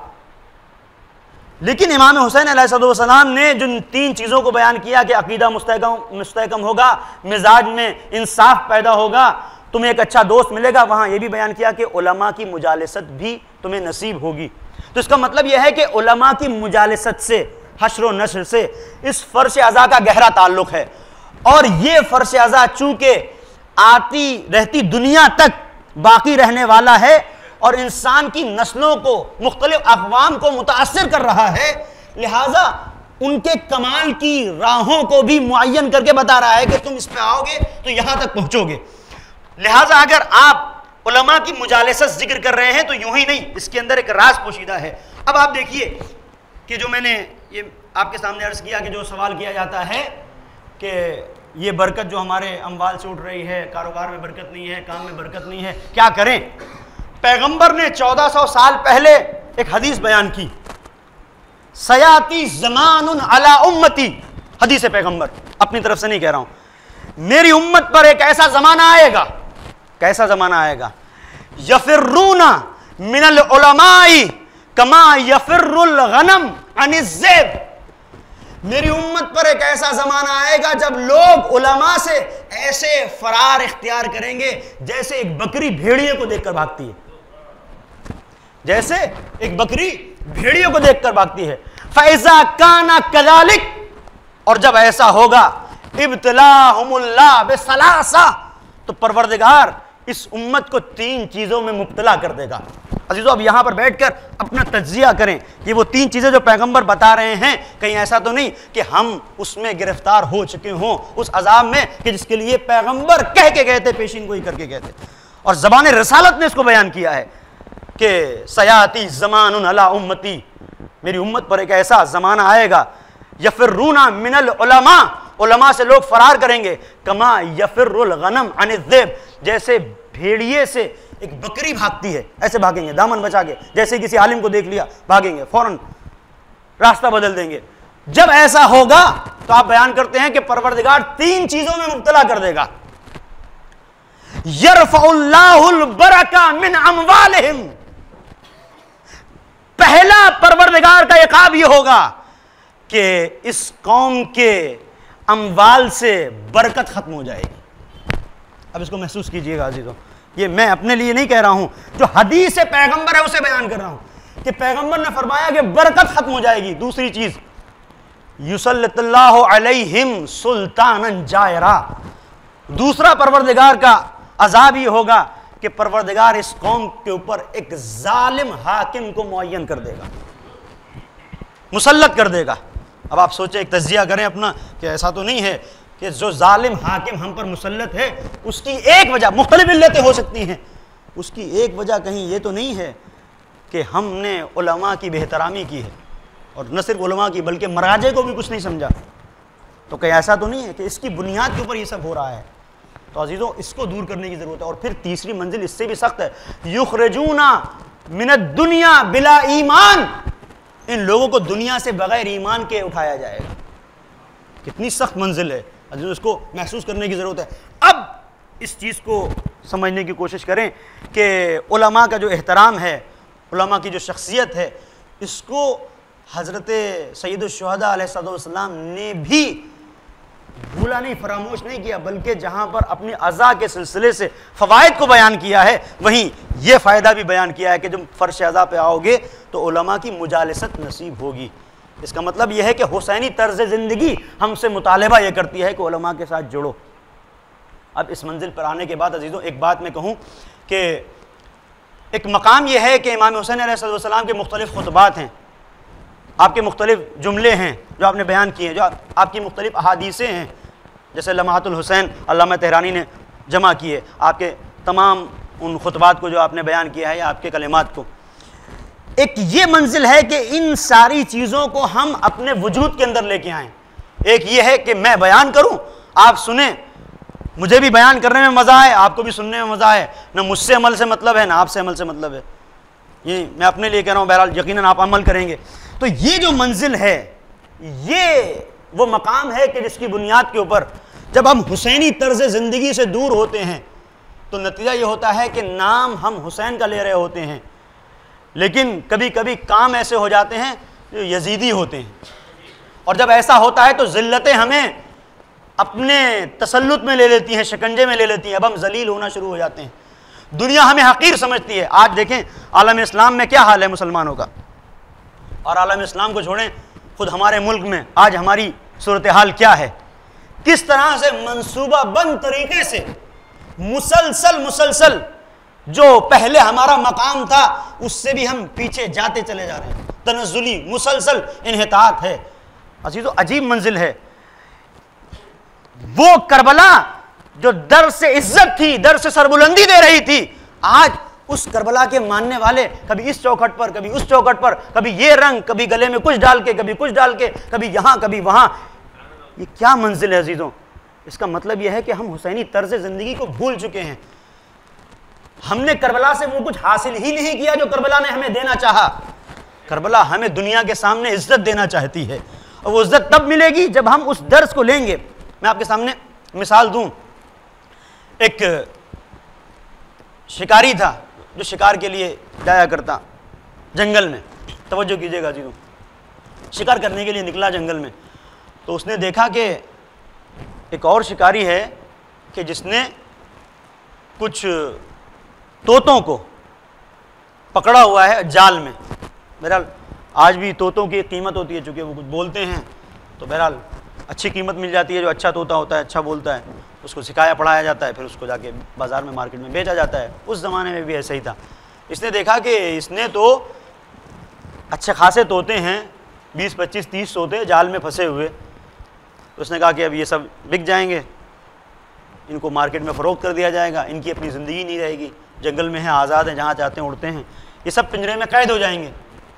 لیکن امام حسین علیہ السلام نے جن تین چیزوں کو بیان کیا کہ عقیدہ مستحکم مستحکم ہوگا، مزاج میں انصاف پیدا ہوگا، تمہیں ایک اچھا دوست ملے گا، وہاں یہ بھی بیان کیا کہ علماء کی مجالست بھی تمہیں نصیب ہوگی۔ تو اس کا مطلب یہ ہے کہ علماء کی مجالست سے، حشر و نشر سے اس فرش عزا کا گہرا تعلق ہے، اور یہ فرش عزا چونکہ آتی رہتی دنیا تک باقی رہنے والا ہے اور انسان کی نسلوں کو، مختلف اقوام کو متاثر کر رہا ہے، لہٰذا ان کے کمال کی راہوں کو بھی معین کر کے بتا رہا ہے کہ تم اس پہ آؤ گے تو یہاں تک پہنچو گے۔ لہٰذا اگر آپ علماء کی مجالست ذکر کر رہے ہیں تو یوں ہی نہیں، اس کے اندر ایک راز پوشیدہ ہے۔ اب آپ دیکھیے کہ جو میں نے یہ آپ کے سامنے عرض کیا کہ جو سوال کیا جاتا ہے کہ یہ برکت جو ہمارے اموال سے اٹھ رہی ہے، کاروبار میں برکت نہیں ہے، کام میں برکت نہیں ہے، کیا کریں؟ پیغمبر نے چودہ سو سال پہلے ایک حدیث بیان کی، سیاتی زمان علی امتی، حدیث پیغمبر، اپنی طرف سے نہیں کہہ رہا ہوں، میری امت پر ایک ایسا زمانہ آئے گا، کیسا زمانہ آئے گا، یفرون من العلماء کما یفر الغنم عن الذئب، میری امت پر ایک ایسا زمانہ آئے گا جب لوگ علماء سے ایسے فرار اختیار کریں گے جیسے ایک بکری بھیڑیے کو دیکھ کر بھاگتی ہے، جیسے ایک بکری بھیڑیے کو دیکھ کر بھاگتی ہے۔ فَإِذَا كَانَ كَذَلِكَ، اور جب ایسا ہوگا، ابتلاہم اللہ بثلاثہ، تو پروردگار اس امت کو تین چیزوں میں مبتلا کر دے گا۔ عزیزو اب یہاں پر بیٹھ کر اپنا تجزیہ کریں، یہ وہ تین چیزیں جو پیغمبر بتا رہے ہیں، کہیں ایسا تو نہیں کہ ہم اس میں گرفتار ہو چکے ہوں، اس عذاب میں کہ جس کے لیے پیغمبر کہہ کے گئے تھے، پیشین گوئی کر کے گئے تھے، اور زبان رسالت نے اس کو بیان کیا ہے کہ سیاتی زمان علی امتی، میری امت پر ایک ایسا زمانہ آئے گا، یفرون من العلماء، علماء سے لوگ فرار کریں گے، کما یفر الغنم عن الذئب، جیسے بھیڑیے سے ایک بکری بھاگتی ہے ایسے بھاگیں گے، دامن بچا کے، جیسے کسی عالم کو دیکھ لیا بھاگیں گے، فوراً راستہ بدل دیں گے۔ جب ایسا ہوگا تو آپ بیان کرتے ہیں کہ پروردگار تین چیزوں میں مبتلا کر دے گا، یرفع اللہ البرکہ من اموالہم، پہلا پروردگار کا عقاب یہ ہوگا کہ اس قوم کے اموال سے برکت ختم ہو جائے گی۔ اب اس کو محسوس کیجئے گا عزیزو، یہ میں اپنے لیے نہیں کہہ رہا ہوں، جو حدیث پیغمبر ہے اسے بیان کر رہا ہوں کہ پیغمبر نے فرمایا کہ برکت ختم ہو جائے گی۔ دوسری چیز، یسلط اللہ علیہم سلطانا جائرا، دوسرا پروردگار کا عذاب یہ ہوگا کہ پروردگار اس قوم کے اوپر ایک ظالم حاکم کو معین کر دے گا، مسلط کر دے گا۔ اب آپ سوچیں، ایک تجزیہ کریں اپنا کہ ایسا تو نہیں ہے کہ جو ظالم حاکم ہم پر مسلط ہے اس کی ایک وجہ، مختلف علتیں ہو سکتی ہیں، اس کی ایک وجہ کہیں یہ تو نہیں ہے کہ ہم نے علماء کی بے احترامی کی ہے، اور نہ صرف علماء کی بلکہ مراجع کو بھی کچھ نہیں سمجھا، تو کہیں ایسا تو نہیں ہے کہ اس کی بنیاد کے اوپر یہ سب ہو رہا ہے؟ تو عزیزوں اس کو دور کرنے کی ضرورت ہے۔ اور پھر تیسری منزل اس سے بھی سخت ہے، یخرجون من الدنیا بلا ایمان، ان لوگوں کو دنیا سے بغیر ایمان کے اٹھایا جائے گا۔ کتنی سخت منزل ہے عزیزوں، اس کو محسوس کرنے کی ضرورت ہے۔ اب اس چیز کو سمجھنے کی کوشش کریں کہ علماء کا جو احترام ہے، علماء کی جو شخصیت ہے، اس کو حضرت سید الشہداء علیہ السلام نے بھی بھولا نہیں، فراموش نہیں کیا، بلکہ جہاں پر اپنی اعضاء کے سلسلے سے فوائد کو بیان کیا ہے، وہیں یہ فائدہ بھی بیان کیا ہے کہ جب فرش اعضاء پہ آؤ گے تو علماء کی مجالست نصیب ہوگی۔ اس کا مطلب یہ ہے کہ حسینی طرز زندگی ہم سے مطالبہ یہ کرتی ہے کہ علماء کے ساتھ جڑو۔ اب اس منزل پر آنے کے بعد عزیزوں ایک بات میں کہوں کہ ایک مقام یہ ہے کہ امام حسین علیہ السلام کے مختلف خطبات ہیں، آپ کے مختلف جملے ہیں جو آپ نے بیان کیے ہیں، جو آپ کی مختلف احادیثیں ہیں، جیسے لمحات الحسین علامہ تہرانی نے جمع کیے، آپ کے تمام ان خطبات کو جو آپ نے بیان کیا ہے یا آپ کے کلمات کو۔ ایک یہ منزل ہے کہ ان ساری چیزوں کو ہم اپنے وجود کے اندر لے کے آئیں۔ ایک یہ ہے کہ میں بیان کروں، آپ سنیں، مجھے بھی بیان کرنے میں مزہ آئے، آپ کو بھی سننے میں مزہ آئے، نہ مجھ سے عمل سے مطلب ہے نہ آپ سے عمل سے مطلب ہے، یہ میں اپنے لیے کہہ رہا ہوں، بہرحال یقیناً آپ عمل کریں گے۔ تو یہ جو منزل ہے یہ وہ مقام ہے کہ جس کی بنیاد کے اوپر جب ہم حسینی طرز زندگی سے دور ہوتے ہیں تو نتیجہ یہ ہوتا ہے کہ نام ہم حسین کا لے رہے ہوتے ہیں، لیکن کبھی کبھی کام ایسے ہو جاتے ہیں جو یزیدی ہوتے ہیں، اور جب ایسا ہوتا ہے تو ذلتیں ہمیں اپنے تسلط میں لے لیتی ہیں، شکنجے میں لے لیتی ہیں، اب ہم ذلیل ہونا شروع ہو جاتے ہیں، دنیا ہمیں حقیر سمجھتی ہے۔ آج دیکھیں عالم اسلام میں کیا حال ہے مسلمانوں کا، اور عالم اسلام کو چھوڑیں، خود ہمارے ملک میں آج ہماری صورتحال کیا ہے، کس طرح سے منصوبہ بند طریقے سے مسلسل مسلسل جو پہلے ہمارا مقام تھا اس سے بھی ہم پیچھے جاتے چلے جا رہے ہیں، تنزلی مسلسل انحطاط ہے۔ عزیزو عجیب منزل ہے، وہ کربلا جو در سے عزت تھی، در سے سربلندی دے رہی تھی، آج اس کربلا کے ماننے والے کبھی اس چوکھٹ پر کبھی اس چوکھٹ پر، کبھی یہ رنگ، کبھی گلے میں کچھ ڈال کے کبھی کچھ ڈال کے، کبھی یہاں کبھی وہاں۔ یہ کیا منزل ہے عزیزوں؟ اس کا مطلب یہ ہے کہ ہم حسینی طرز زندگی کو بھول چکے ہیں، ہم نے کربلا سے وہ کچھ حاصل ہی نہیں کیا جو کربلا نے ہمیں دینا چاہا۔ کربلا ہمیں دنیا کے سامنے عزت دینا چاہتی ہے، اور وہ عزت تب ملے گی جب ہم اس درس کو لیں گے۔ میں آپ کے سامنے مثال دوں، ایک شکاری تھا جو شکار کے لیے جایا کرتا جنگل میں، توجہ کیجیے گا عزیزوں، شکار کرنے کے لیے نکلا جنگل میں، تو اس نے دیکھا کہ ایک اور شکاری ہے کہ جس نے کچھ طوطوں کو پکڑا ہوا ہے جال میں۔ بہرحال آج بھی طوطوں کی قیمت ہوتی ہے، چونکہ وہ کچھ بولتے ہیں تو بہرحال اچھی قیمت مل جاتی ہے، جو اچھا طوطا ہوتا ہے، اچھا بولتا ہے، اس کو سکھایا پڑھایا جاتا ہے، پھر اس کو جا کے بازار میں مارکیٹ میں بیچا جاتا ہے۔ اس زمانے میں بھی ایسا ہی تھا۔ اس نے دیکھا کہ اس نے تو اچھے خاصے طوطے ہیں، بیس پچیس تیس طوطے جال میں پھنسے ہوئے، تو اس نے کہا کہ اب یہ سب بک جائیں گے، ان کو مارکیٹ میں فروخت کر دیا جائے گا، ان کی اپنی زندگی نہیں رہے گی، جنگل میں ہیں، آزاد ہیں، جہاں چاہتے ہیں اڑتے ہیں، یہ سب پنجرے میں قید ہو جائیں گے۔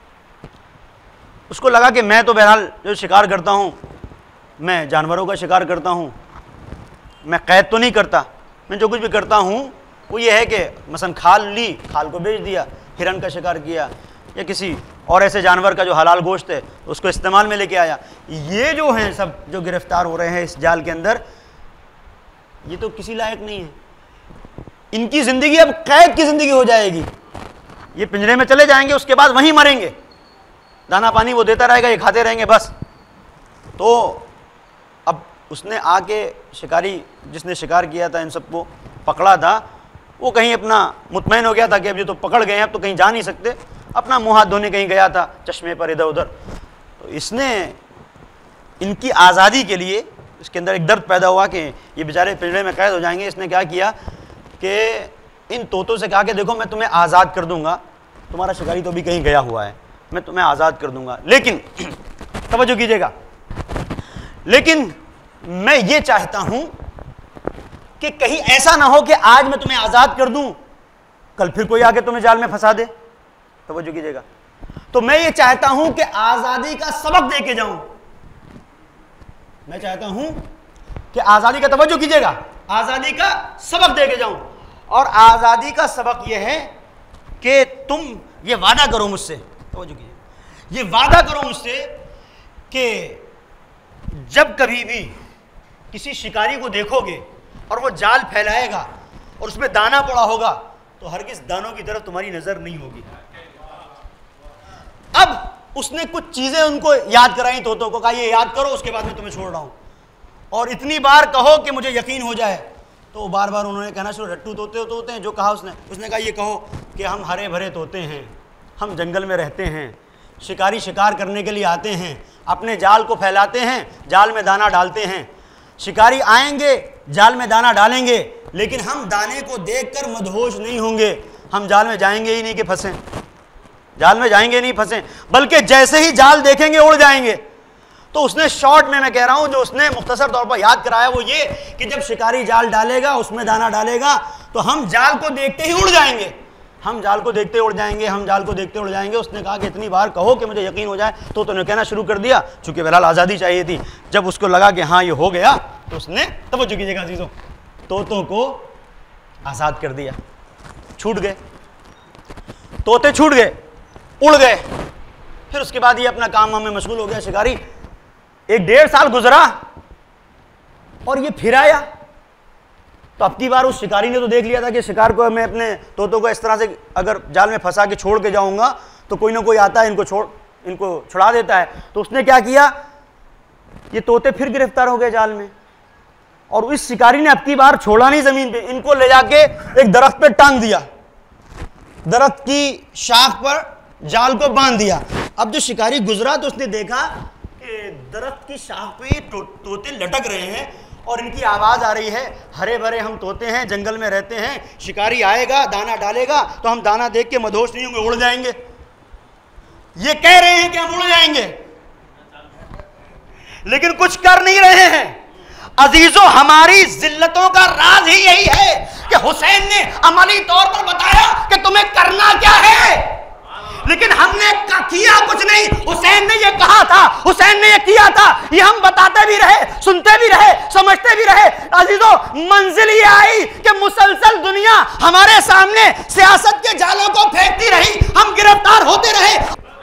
اس کو لگا کہ میں تو بہرحال جو شکار کرتا ہوں، میں جانوروں کا شکار کرتا ہوں، میں قید تو نہیں کرتا، میں جو کچھ بھی کرتا ہوں وہ یہ ہے کہ مثلا کھال لی، کھال کو بیچ دیا، ہرن کا شکار کیا، یا کسی اور ایسے جانور کا جو حلال گوشت ہے اس کو استعمال میں لے کے آیا۔ یہ جو ہیں سب جو گرفتار ہو رہے ہیں اس جال کے اندر، یہ تو کسی لائق نہیں ہے، ان کی زندگی اب قید کی زندگی ہو جائے گی، یہ پنجرے میں چلے جائیں گے، اس کے بعد وہیں مریں گے، دانا پانی وہ دیتا رہے گا، یہ کھاتے رہیں گے بس۔ تو اب اس نے آ کے شکاری جس نے شکار کیا تھا، ان سب کو پکڑا تھا، وہ کہیں اپنا مطمئن ہو گیا تھا کہ اب یہ تو پکڑ گئے ہیں، اب تو کہیں جا نہیں سکتے، اپنا منہ ہاتھ دھونے کہیں گیا تھا چشمے پر ادھر ادھر، تو اس نے ان کی آزادی کے لیے اس کے اندر ایک درد پیدا ہوا کہ یہ بیچارے پنجرے میں قید ہو جائیں گے۔ اس نے کیا کیا کہ ان طوطوں سے کہا کہ دیکھو میں تمہیں آزاد کر دوں گا، تمہارا شکاری تو بھی کہیں گیا ہوا ہے، میں تمہیں آزاد کر دوں گا، لیکن توجہ کیجیے گا، لیکن میں یہ چاہتا ہوں کہ کہیں ایسا نہ ہو کہ آج میں تمہیں آزاد کر دوں، کل پھر کوئی آگے تمہیں جال میں پھنسا دے۔ توجہ کیجیے گا، تو میں یہ چاہتا ہوں کہ آزادی کا سبق دے کے جاؤں، میں چاہتا ہوں کہ آزادی کا، توجہ کیجیے گا، آزادی کا سبق دے کے جاؤں، اور آزادی کا سبق یہ ہے کہ تم یہ وعدہ کرو مجھ سے، توجہ کیجیے، یہ وعدہ کرو مجھ سے کہ جب کبھی بھی کسی شکاری کو دیکھو گے اور وہ جال پھیلائے گا اور اس میں دانا پڑا ہوگا تو ہرگز دانوں کی طرف تمہاری نظر نہیں ہوگی۔ اب اس نے کچھ چیزیں ان کو یاد کرائیں، طوطوں کو کہا یہ یاد کرو، اس کے بعد میں تمہیں چھوڑ رہا ہوں، اور اتنی بار کہو کہ مجھے یقین ہو جائے. تو بار بار انہوں نے کہنا شروع, رٹو طوطے تو ہوتے ہیں, جو کہا اس نے اس نے کہا یہ کہو کہ ہم ہرے بھرے طوطے ہیں, ہم جنگل میں رہتے ہیں, شکاری شکار کرنے کے لیے آتے ہیں, اپنے جال کو پھیلاتے ہیں, جال میں دانہ ڈالتے ہیں, شکاری آئیں گے جال میں دانہ ڈالیں گے, لیکن ہم دانے کو دیکھ کر مدہوش نہیں ہوں گے, ہم جال میں جائیں گے ہی نہیں کہ پھنسیں, جال میں جائیں گے نہیں پھنسیں, بلکہ جیسے ہی جال دیکھیں گے اڑ جائیں گے. تو اس نے شارٹ میں میں کہہ رہا ہوں جو اس نے مختصر طور پر یاد کرایا وہ یہ کہ جب شکاری جال ڈالے گا, اس میں دانہ ڈالے گا, تو ہم جال کو دیکھتے ہی اڑ جائیں گے, ہم جال کو دیکھتے اڑ جائیں گے, ہم جال کو دیکھتے اڑ جائیں گے. اس نے کہا کہ اتنی بار کہو کہ مجھے یقین ہو جائے. تو تو نے کہنا شروع کر دیا, چونکہ بہرحال آزادی چاہیے تھی. جب اس کو لگا کہ ہاں یہ ہو گیا تو اس نے توجہ کیجیے گا عزیزوں, طوطوں کو آزاد کر دیا, چھوٹ گئے, طوطے چھوٹ گئے, اڑ گئے. پھر اس کے بعد یہ اپنا کام میں مشغول ہو گیا شکاری. ایک ڈیڑھ سال گزرا اور یہ پھر آیا. تو اب کی بار اس شکاری نے تو دیکھ لیا تھا کہ شکار کو میں اپنے طوطوں کو اس طرح سے اگر جال میں پھنسا کے چھوڑ کے جاؤں گا تو کوئی نہ کوئی آتا ہے ان کو چھوڑ ان کو چھڑا دیتا ہے. تو اس نے کیا کیا, یہ طوطے پھر گرفتار ہو گئے جال میں, اور اس شکاری نے اب کی بار چھوڑا نہیں زمین پہ, ان کو لے جا کے ایک درخت پہ ٹانگ دیا, درخت کی شاخ پر جال کو باندھ دیا. اب جو شکاری گزرا تو اس نے دیکھا کہ درخت کی شاخ پہ طوطے لٹک رہے ہیں اور ان کی آواز آ رہی ہے, ہرے بھرے ہم طوطے ہیں, جنگل میں رہتے ہیں, شکاری آئے گا دانہ ڈالے گا تو ہم دانہ دیکھ کے مدہوش نہیں ہوں گے, اڑ جائیں گے. یہ کہہ رہے ہیں کہ ہم اڑ جائیں گے لیکن کچھ کر نہیں رہے ہیں. عزیزو, ہماری ذلتوں کا راز ہی یہی ہے کہ حسین نے عملی طور پر بتایا کہ تمہیں کرنا کیا ہے, لیکن ہم نے کیا کچھ نہیں. حسین نے یہ کہا تھا, حسین نے یہ کیا تھا, یہ ہم بتاتے بھی رہے, سنتے بھی رہے, سمجھتے بھی رہے. عزیزو, منزل یہ آئی کہ مسلسل دنیا ہمارے سامنے سیاست کے جالوں کو پھینکتی رہی, ہم گرفتار ہوتے رہے.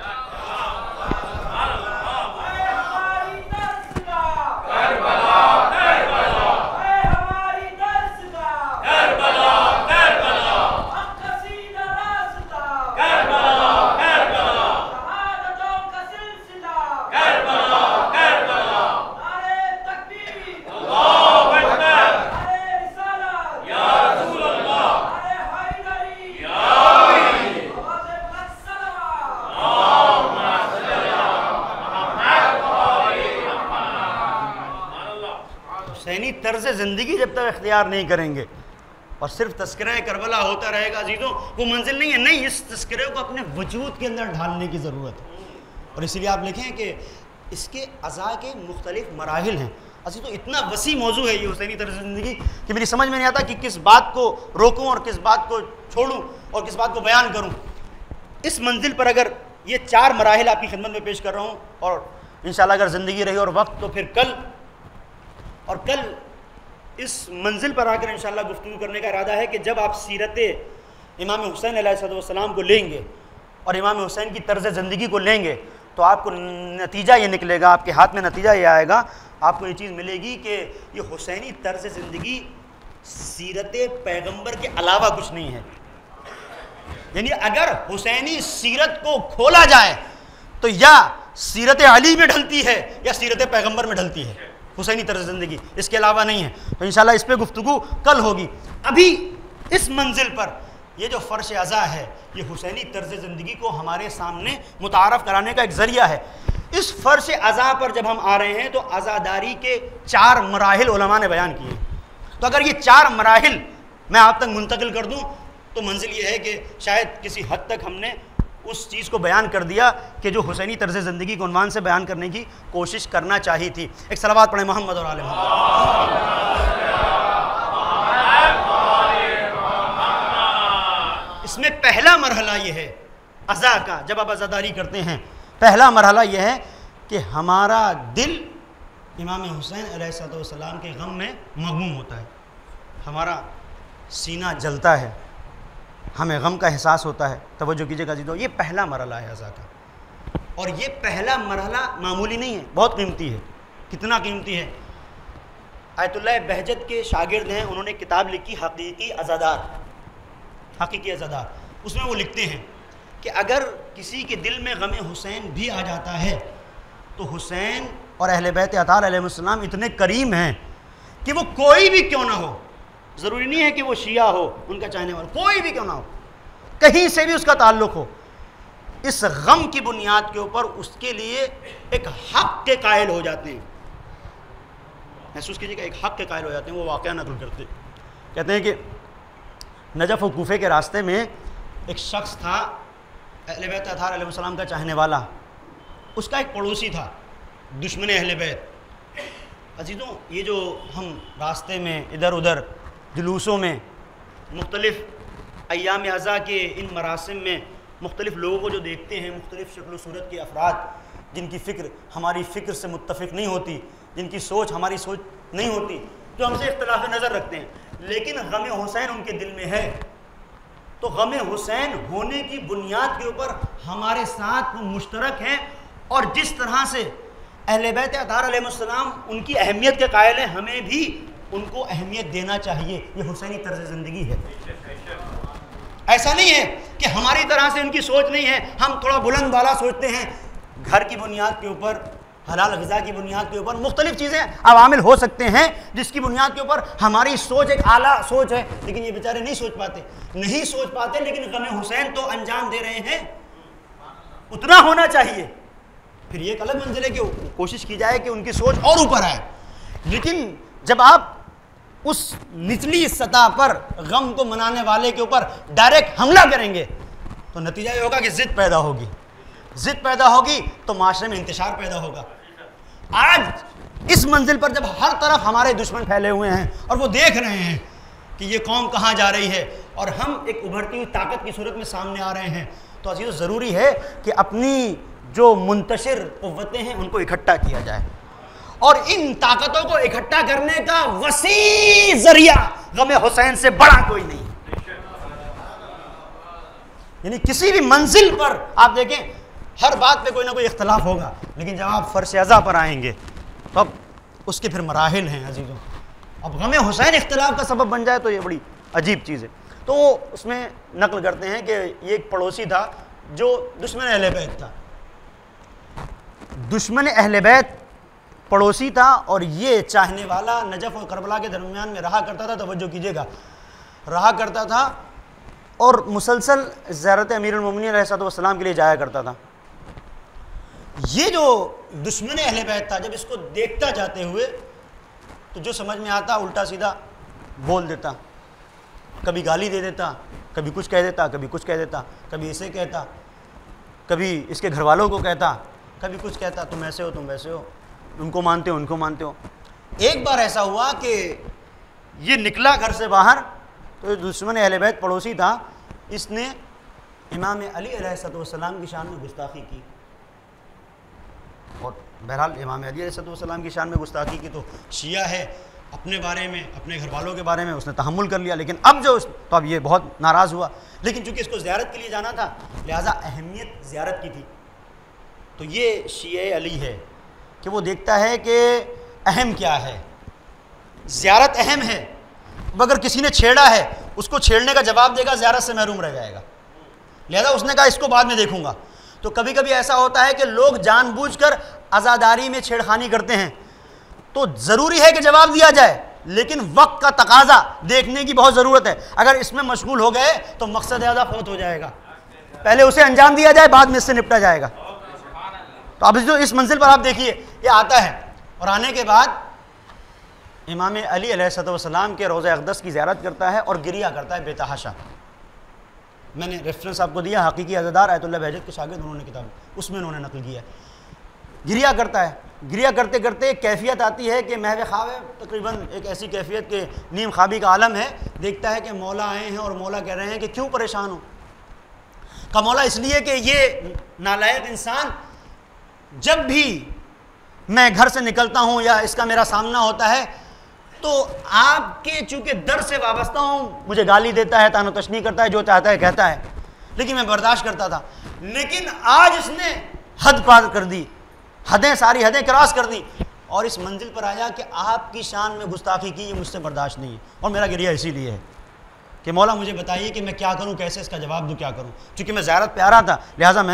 طرز زندگی جب تک اختیار نہیں کریں گے اور صرف تذکرہ کربلا ہوتا رہے گا عزیزوں, وہ منزل نہیں ہے. نہیں, اس تذکرے کو اپنے وجود کے اندر ڈھالنے کی ضرورت ہے. اور اسی لیے آپ لکھیں کہ اس کے عزا کے مختلف مراحل ہیں. عزیزوں, اتنا وسیع موضوع ہے یہ حسینی طرز زندگی کہ میری سمجھ میں نہیں آتا کہ کس بات کو روکوں اور کس بات کو چھوڑوں اور کس بات کو بیان کروں. اس منزل پر اگر یہ چار مراحل آپ کی خدمت میں پیش کر رہا ہوں, اور انشاءاللہ اگر زندگی رہی اور وقت تو پھر کل اور کل اس منزل پر آ کر انشاءاللہ گفتگو کرنے کا ارادہ ہے کہ جب آپ سیرت امام حسین علیہ السلام کو لیں گے اور امام حسین کی طرز زندگی کو لیں گے تو آپ کو نتیجہ یہ نکلے گا, آپ کے ہاتھ میں نتیجہ یہ آئے گا, آپ کو یہ چیز ملے گی کہ یہ حسینی طرز زندگی سیرت پیغمبر کے علاوہ کچھ نہیں ہے. یعنی اگر حسینی سیرت کو کھولا جائے تو یا سیرت علی میں ڈھلتی ہے یا سیرت پیغمبر میں ڈھلتی ہے حسینی طرز زندگی, اس کے علاوہ نہیں ہے. تو انشاءاللہ اس پہ گفتگو کل ہوگی. ابھی اس منزل پر یہ جو فرش عزا ہے یہ حسینی طرز زندگی کو ہمارے سامنے متعارف کرانے کا ایک ذریعہ ہے. اس فرش عزا پر جب ہم آ رہے ہیں تو عزاداری کے چار مراحل علماء نے بیان کیے. تو اگر یہ چار مراحل میں آپ تک منتقل کر دوں تو منزل یہ ہے کہ شاید کسی حد تک ہم نے اس چیز کو بیان کر دیا کہ جو حسینی طرز زندگی کو عنوان سے بیان کرنے کی کوشش کرنا چاہی تھی. ایک صلوات پڑھیں محمد اور آل محمد. اس میں پہلا مرحلہ یہ ہے عزا کا, جب آپ عزاداری کرتے ہیں پہلا مرحلہ یہ ہے کہ ہمارا دل امام حسین علیہ السلام کے غم میں مغموم ہوتا ہے, ہمارا سینہ جلتا ہے, ہمیں غم کا احساس ہوتا ہے. توجہ کیجیے گا عزیزو, یہ پہلا مرحلہ ہے عزا کا, اور یہ پہلا مرحلہ معمولی نہیں ہے, بہت قیمتی ہے. کتنا قیمتی ہے؟ آیت اللہ بہجت کے شاگرد ہیں, انہوں نے کتاب لکھی حقیقی عزادار, حقیقی عزادار. اس میں وہ لکھتے ہیں کہ اگر کسی کے دل میں غم حسین بھی آ جاتا ہے تو حسین اور اہل بیت اطہار علیہ السلام اتنے کریم ہیں کہ وہ کوئی بھی کیوں نہ ہو، ضروری نہیں ہے کہ وہ شیعہ ہو، ان کا چاہنے والا کوئی بھی کیوں نہ ہو، کہیں سے بھی اس کا تعلق ہو، اس غم کی بنیاد کے اوپر اس کے لیے ایک حق کے قائل ہو جاتے ہیں. محسوس کیجیے کہ ایک حق کے قائل ہو جاتے ہیں. وہ واقعہ نقل کرتے کہتے ہیں کہ نجف و کوفے کے راستے میں ایک شخص تھا اہل بیت اطہار علیہ السلام کا چاہنے والا. اس کا ایک پڑوسی تھا دشمن اہل بیت. عزیزوں یہ جو ہم راستے میں ادھر ادھر جلوسوں میں مختلف ایام عزا کے ان مراسم میں مختلف لوگوں کو جو دیکھتے ہیں، مختلف شکل و صورت کے افراد جن کی فکر ہماری فکر سے متفق نہیں ہوتی، جن کی سوچ ہماری سوچ نہیں ہوتی، جو ہم سے اختلاف نظر رکھتے ہیں، لیکن غم حسین ان کے دل میں ہے. تو غم حسین ہونے کی بنیاد کے اوپر ہمارے ساتھ وہ مشترک ہیں، اور جس طرح سے اہل بیت اطہار علیہ السلام ان کی اہمیت کے قائل ہیں، ہمیں بھی ان کو اہمیت دینا چاہیے. یہ حسینی طرز زندگی ہے. ایسا نہیں ہے کہ ہماری طرح سے ان کی سوچ نہیں ہے، ہم تھوڑا بلند بالا سوچتے ہیں. گھر کی بنیاد کے اوپر، حلال غذا کی بنیاد کے اوپر مختلف چیزیں عوامل ہو سکتے ہیں جس کی بنیاد کے اوپر ہماری سوچ ایک اعلیٰ سوچ ہے، لیکن یہ بیچارے نہیں سوچ پاتے نہیں سوچ پاتے لیکن غم حسین تو انجام دے رہے ہیں. اتنا ہونا چاہیے. پھر یہ ایک الگ منزل ہے کہ کوشش کی جائے کہ ان کی سوچ اور اوپر آئے. لیکن جب آپ اس نچلی سطح پر غم کو منانے والے کے اوپر ڈائریکٹ حملہ کریں گے تو نتیجہ یہ ہوگا کہ ضد پیدا ہوگی. ضد پیدا ہوگی تو معاشرے میں انتشار پیدا ہوگا. آج اس منزل پر جب ہر طرف ہمارے دشمن پھیلے ہوئے ہیں اور وہ دیکھ رہے ہیں کہ یہ قوم کہاں جا رہی ہے اور ہم ایک ابھرتی ہوئی طاقت کی صورت میں سامنے آ رہے ہیں، تو عزیزو ضروری ہے کہ اپنی جو منتشر قوتیں ہیں ان کو اکٹھا کیا جائے. اور ان طاقتوں کو اکٹھا کرنے کا وسیع ذریعہ غم حسین سے بڑا کوئی نہیں. یعنی کسی بھی منزل پر آپ دیکھیں ہر بات پہ کوئی نہ کوئی اختلاف ہوگا، لیکن جب آپ فرش ازا پر آئیں گے تو اب اس کے پھر مراحل ہیں عزیزوں. اب غم حسین اختلاف کا سبب بن جائے تو یہ بڑی عجیب چیز ہے. تو وہ اس میں نقل کرتے ہیں کہ یہ ایک پڑوسی تھا جو دشمن اہل بیت تھا. دشمن اہل بیت پڑوسی تھا اور یہ چاہنے والا نجف اور کربلا کے درمیان میں رہا کرتا تھا. توجہ کیجیے گا، رہا کرتا تھا اور مسلسل زیارت امیر المومنین علیہ الصلوۃ والسلام کے لیے جایا کرتا تھا. یہ جو دشمن اہل بیت تھا جب اس کو دیکھتا جاتے ہوئے تو جو سمجھ میں آتا الٹا سیدھا بول دیتا. کبھی گالی دے دیتا، کبھی کچھ کہہ دیتا، کبھی کچھ کہہ دیتا، کبھی اسے کہتا، کبھی اس کے گھر والوں کو کہتا، کبھی کچھ کہتا، تم ایسے ہو تم ویسے ہو، ان کو مانتے ہو ان کو مانتے ہو. ایک بار ایسا ہوا کہ یہ نکلا گھر سے باہر تو دشمن اہل بیت پڑوسی تھا، اس نے امام علی علیہ الصلوۃ والسلام کی شان میں گستاخی کی. اور بہرحال امام علی علیہ الصلوۃ والسلام کی شان میں گستاخی کی تو شیعہ ہے، اپنے بارے میں اپنے گھر والوں کے بارے میں اس نے تحمل کر لیا. لیکن اب جو تو اب یہ بہت ناراض ہوا، لیکن چونکہ اس کو زیارت کے لیے جانا تھا لہٰذا اہمیت زیارت کی تھی. تو یہ شیعہ علی ہے کہ وہ دیکھتا ہے کہ اہم کیا ہے. زیارت اہم ہے، اگر کسی نے چھیڑا ہے اس کو چھیڑنے کا جواب دے گا، زیارت سے محروم رہ جائے گا. لہذا اس نے کہا اس کو بعد میں دیکھوں گا. تو کبھی کبھی ایسا ہوتا ہے کہ لوگ جان بوجھ کر عزاداری میں چھیڑخانی کرتے ہیں، تو ضروری ہے کہ جواب دیا جائے، لیکن وقت کا تقاضا دیکھنے کی بہت ضرورت ہے. اگر اس میں مشغول ہو گئے تو مقصد زیادہ فوت ہو جائے گا. پہلے اسے انجام دیا جائے، بعد میں اس سے نپٹا جائے گا. تو اب جو اس منزل پر آپ دیکھیے یہ آتا ہے اور آنے کے بعد امام علی علیہ الصلوۃ والسلام کے روضہ اقدس کی زیارت کرتا ہے اور گریہ کرتا ہے بے تحاشا. میں نے ریفرنس آپ کو دیا، حقیقی عزادار آیت اللہ بہجت کے شاگرد انہوں نے کتاب اس میں انہوں نے نقل کیا ہے. گریہ کرتا ہے، گریہ کرتے کرتے ایک کیفیت آتی ہے کہ محو خواب ہے، تقریباً ایک ایسی کیفیت کہ نیم خوابی کا عالم ہے. دیکھتا ہے کہ مولا آئے ہیں اور مولا کہہ رہے ہیں کہ کیوں پریشان ہو. کہا مولا اس لیے کہ یہ نالائق انسان جب بھی میں گھر سے نکلتا ہوں یا اس کا میرا سامنا ہوتا ہے تو آپ کے چونکہ در سے وابستہ ہوں، مجھے گالی دیتا ہے، طعن و تشنیع کرتا ہے، جو چاہتا ہے کہتا ہے، لیکن میں برداشت کرتا تھا. لیکن آج اس نے حد پار کر دی، حدیں ساری حدیں کراس کر دی اور اس منزل پر آیا کہ آپ کی شان میں گستاخی کی، یہ مجھ سے برداشت نہیں ہے. اور میرا گریہ اسی لیے ہے کہ مولا مجھے بتائیے کہ میں کیا کروں، کیسے اس کا جواب دوں، کیا کروں. چونکہ میں زیارت پہ آ رہا تھا لہٰذا میں نے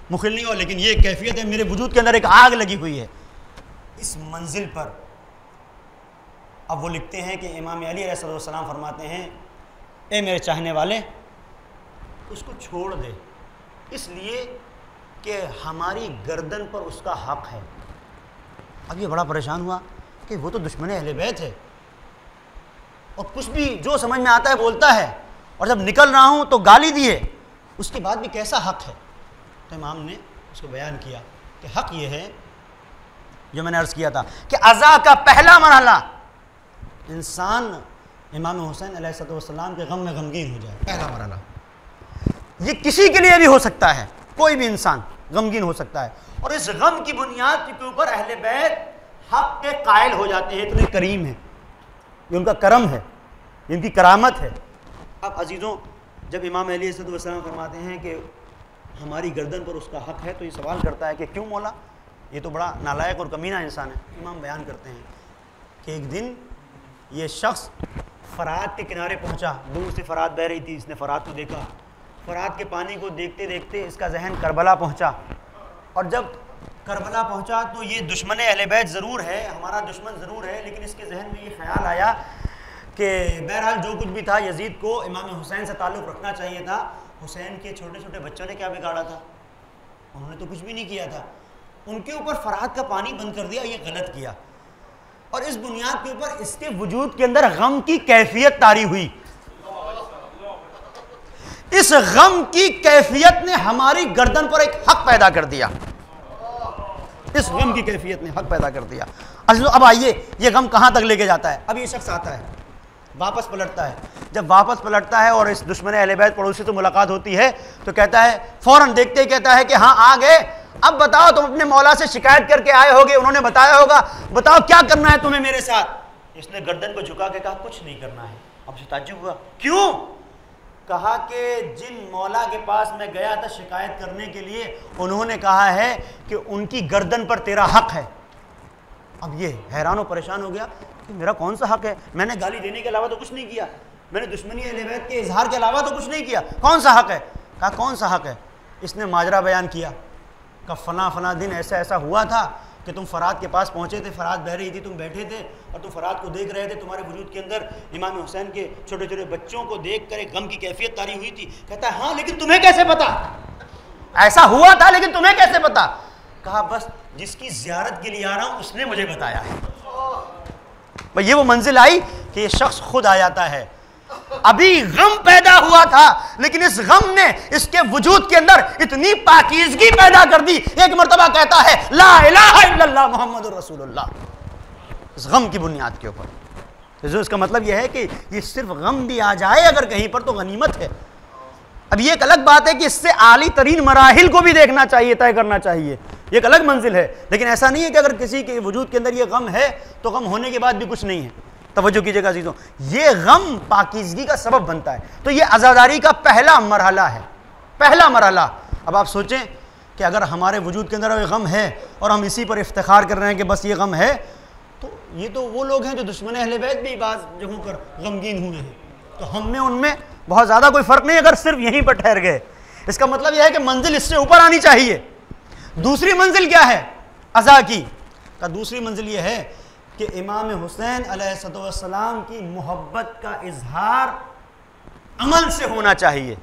مخل نہیں ہو، لیکن یہ کیفیت ہے، میرے وجود کے اندر ایک آگ لگی ہوئی ہے اس منزل پر۔ اب وہ لکھتے ہیں کہ امام علی علیہ السلام فرماتے ہیں اے میرے چاہنے والے اس کو چھوڑ دے، اس لیے کہ ہماری گردن پر اس کا حق ہے۔ اب یہ بڑا پریشان ہوا کہ وہ تو دشمن اہل بیت ہے اور کچھ بھی جو سمجھ میں آتا ہے بولتا ہے، اور جب نکل رہا ہوں تو گالی دیے، اس کے بعد بھی کیسا حق ہے؟ تو امام نے اس کو بیان کیا کہ حق یہ ہے جو میں نے عرض کیا تھا کہ عزا کا پہلا مرحلہ انسان امام حسین علیہ السلام کے غم میں غمگین ہو جائے، پہلا مرحلہ۔ یہ کسی کے لیے بھی ہو سکتا ہے، کوئی بھی انسان غمگین ہو سکتا ہے، اور اس غم کی بنیاد کے اوپر اہل بیت حق کے قائل ہو جاتے ہیں، اتنے کریم ہیں، یہ ان کا کرم ہے، یہ ان کی کرامت ہے۔ اب عزیزوں، جب امام علیہ السلام فرماتے ہیں کہ ہماری گردن پر اس کا حق ہے، تو یہ سوال کرتا ہے کہ کیوں مولا؟ یہ تو بڑا نالائق اور کمینہ انسان ہے۔ امام بیان کرتے ہیں کہ ایک دن یہ شخص فرات کے کنارے پہنچا، دور سے فرات بہہ رہی تھی، اس نے فرات کو دیکھا، فرات کے پانی کو دیکھتے دیکھتے اس کا ذہن کربلا پہنچا، اور جب کربلا پہنچا تو یہ دشمن اہل بیت ضرور ہے، ہمارا دشمن ضرور ہے، لیکن اس کے ذہن میں یہ خیال آیا کہ بہرحال جو کچھ بھی تھا یزید کو امام حسین سے تعلق رکھنا چاہیے تھا۔ حسین کے چھوٹے چھوٹے بچوں نے کیا بگاڑا تھا؟ انہوں نے تو کچھ بھی نہیں کیا تھا، ان کے اوپر فرات کا پانی بند کر دیا، یہ غلط کیا، اور اس بنیاد کے اوپر اس کے وجود کے اندر غم کی کیفیت طاری ہوئی۔ اس غم کی کیفیت نے ہماری گردن پر ایک حق پیدا کر دیا، اس غم کی کیفیت نے حق پیدا کر دیا۔ اب آئیے یہ غم کہاں تک لے کے جاتا ہے؟ اب یہ شخص آتا ہے، واپس پلٹتا ہے، جب واپس پلٹتا ہے اور اس دشمن اہل بیت پڑوسی سے ملاقات ہوتی ہے تو کہتا ہے، فوراً دیکھتے ہی کہتا ہے کہ ہاں آ گئے، اب بتاؤ تم اپنے مولا سے شکایت کر کے آئے ہوگے، انہوں نے بتایا ہوگا، بتاؤ کیا کرنا ہے تمہیں میرے ساتھ؟ اس نے گردن کو جھکا کے کہا کچھ نہیں کرنا ہے۔ اب سے تعجب ہوا، کیوں؟ کہا کہ جن مولا کے پاس میں گیا تھا شکایت کرنے کے لیے، انہوں نے کہا ہے کہ ان کی گردن پر تیرا حق ہے۔ اب یہ حیران و پریشان ہو گیا کہ میرا کون سا حق ہے؟ میں نے گالی دینے کے علاوہ تو کچھ نہیں کیا، میں نے دشمنی اہل بیت کے اظہار کے علاوہ تو کچھ نہیں کیا، کون سا حق ہے؟ کہا کون سا حق ہے؟ اس نے ماجرا بیان کیا کہ فلاں فلاں دن ایسا ایسا ہوا تھا کہ تم فرات کے پاس پہنچے تھے، فرات بہہ رہی تھی، تم بیٹھے تھے اور تم فرات کو دیکھ رہے تھے، تمہارے وجود کے اندر امام حسین کے چھوٹے چھوٹے بچوں کو دیکھ کر ایک غم کی کیفیت طاری ہوئی تھی۔ کہتا ہے ہاں لیکن تمہیں کیسے پتا؟ ایسا ہوا تھا لیکن تمہیں کیسے پتا؟ کہا بس جس کی زیارت کے لیے آ رہا ہوں اس نے مجھے بتایا ہے۔ بھئی یہ وہ منزل آئی کہ یہ شخص خود آ جاتا ہے، ابھی غم پیدا ہوا تھا لیکن اس غم نے اس کے وجود کے اندر اتنی پاکیزگی پیدا کر دی، ایک مرتبہ کہتا ہے لا الہ الا اللہ محمد رسول اللہ، اس غم کی بنیاد کے اوپر۔ اس کا مطلب یہ ہے کہ یہ صرف غم بھی آ جائے اگر کہیں پر تو غنیمت ہے۔ اب یہ ایک الگ بات ہے کہ اس سے عالی ترین مراحل کو بھی دیکھنا چاہیے، طے کرنا چاہیے، یہ ایک الگ منزل ہے، لیکن ایسا نہیں ہے کہ اگر کسی کے وجود کے اندر یہ غم ہے تو غم ہونے کے بعد بھی کچھ نہیں ہے۔ توجہ کیجئے گا عزیزوں، یہ غم پاکیزگی کا سبب بنتا ہے، تو یہ عزاداری کا پہلا مرحلہ ہے، پہلا مرحلہ۔ اب آپ سوچیں کہ اگر ہمارے وجود کے اندر یہ غم ہے اور ہم اسی پر افتخار کر رہے ہیں کہ بس یہ غم ہے، تو یہ تو وہ لوگ ہیں جو دشمن اہل بیت بھی بعض جگہوں پر غمگین ہوئے ہیں، تو ہم میں ان میں بہت زیادہ کوئی فرق نہیں اگر صرف یہیں پر ٹھہر گئے۔ اس کا مطلب یہ ہے کہ منزل اس سے اوپر آنی چاہیے۔ دوسری منزل کیا ہے عزا کی؟ کا دوسری منزل یہ ہے کہ امام حسین علیہ السلام کی محبت کا اظہار عمل سے ہونا چاہیے۔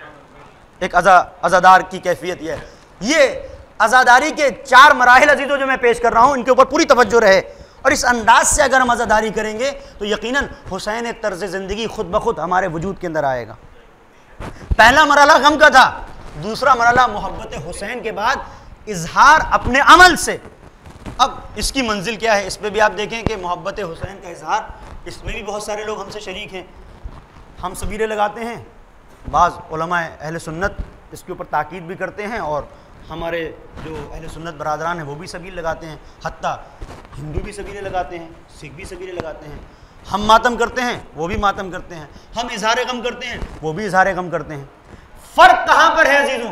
ایک عزا عزادار کی کیفیت یہ ہے۔ یہ عزاداری کے چار مراحل عزیزوں جو میں پیش کر رہا ہوں ان کے اوپر پوری توجہ رہے، اور اس انداز سے اگر ہم عزاداری کریں گے تو یقیناً حسین طرز زندگی خود بخود ہمارے وجود کے اندر آئے گا۔ پہلا مرحلہ غم کا تھا، دوسرا مرحلہ محبت حسین کے بعد اظہار اپنے عمل سے۔ اب اس کی منزل کیا ہے؟ اس پہ بھی آپ دیکھیں کہ محبت حسین کا اظہار، اس میں بھی بہت سارے لوگ ہم سے شریک ہیں، ہم صبیرے لگاتے ہیں، بعض علماء اہل سنت اس کے اوپر تاکید بھی کرتے ہیں، اور ہمارے جو اہل سنت برادران ہیں وہ بھی صبیر لگاتے ہیں، حتیٰ ہندو بھی صبیرے لگاتے ہیں، سکھ بھی صبیرے لگاتے ہیں، ہم ماتم کرتے ہیں وہ بھی ماتم کرتے ہیں، ہم اظہار غم کرتے ہیں وہ بھی اظہار غم کرتے ہیں۔ فرق کہاں پر ہے عزیزوں؟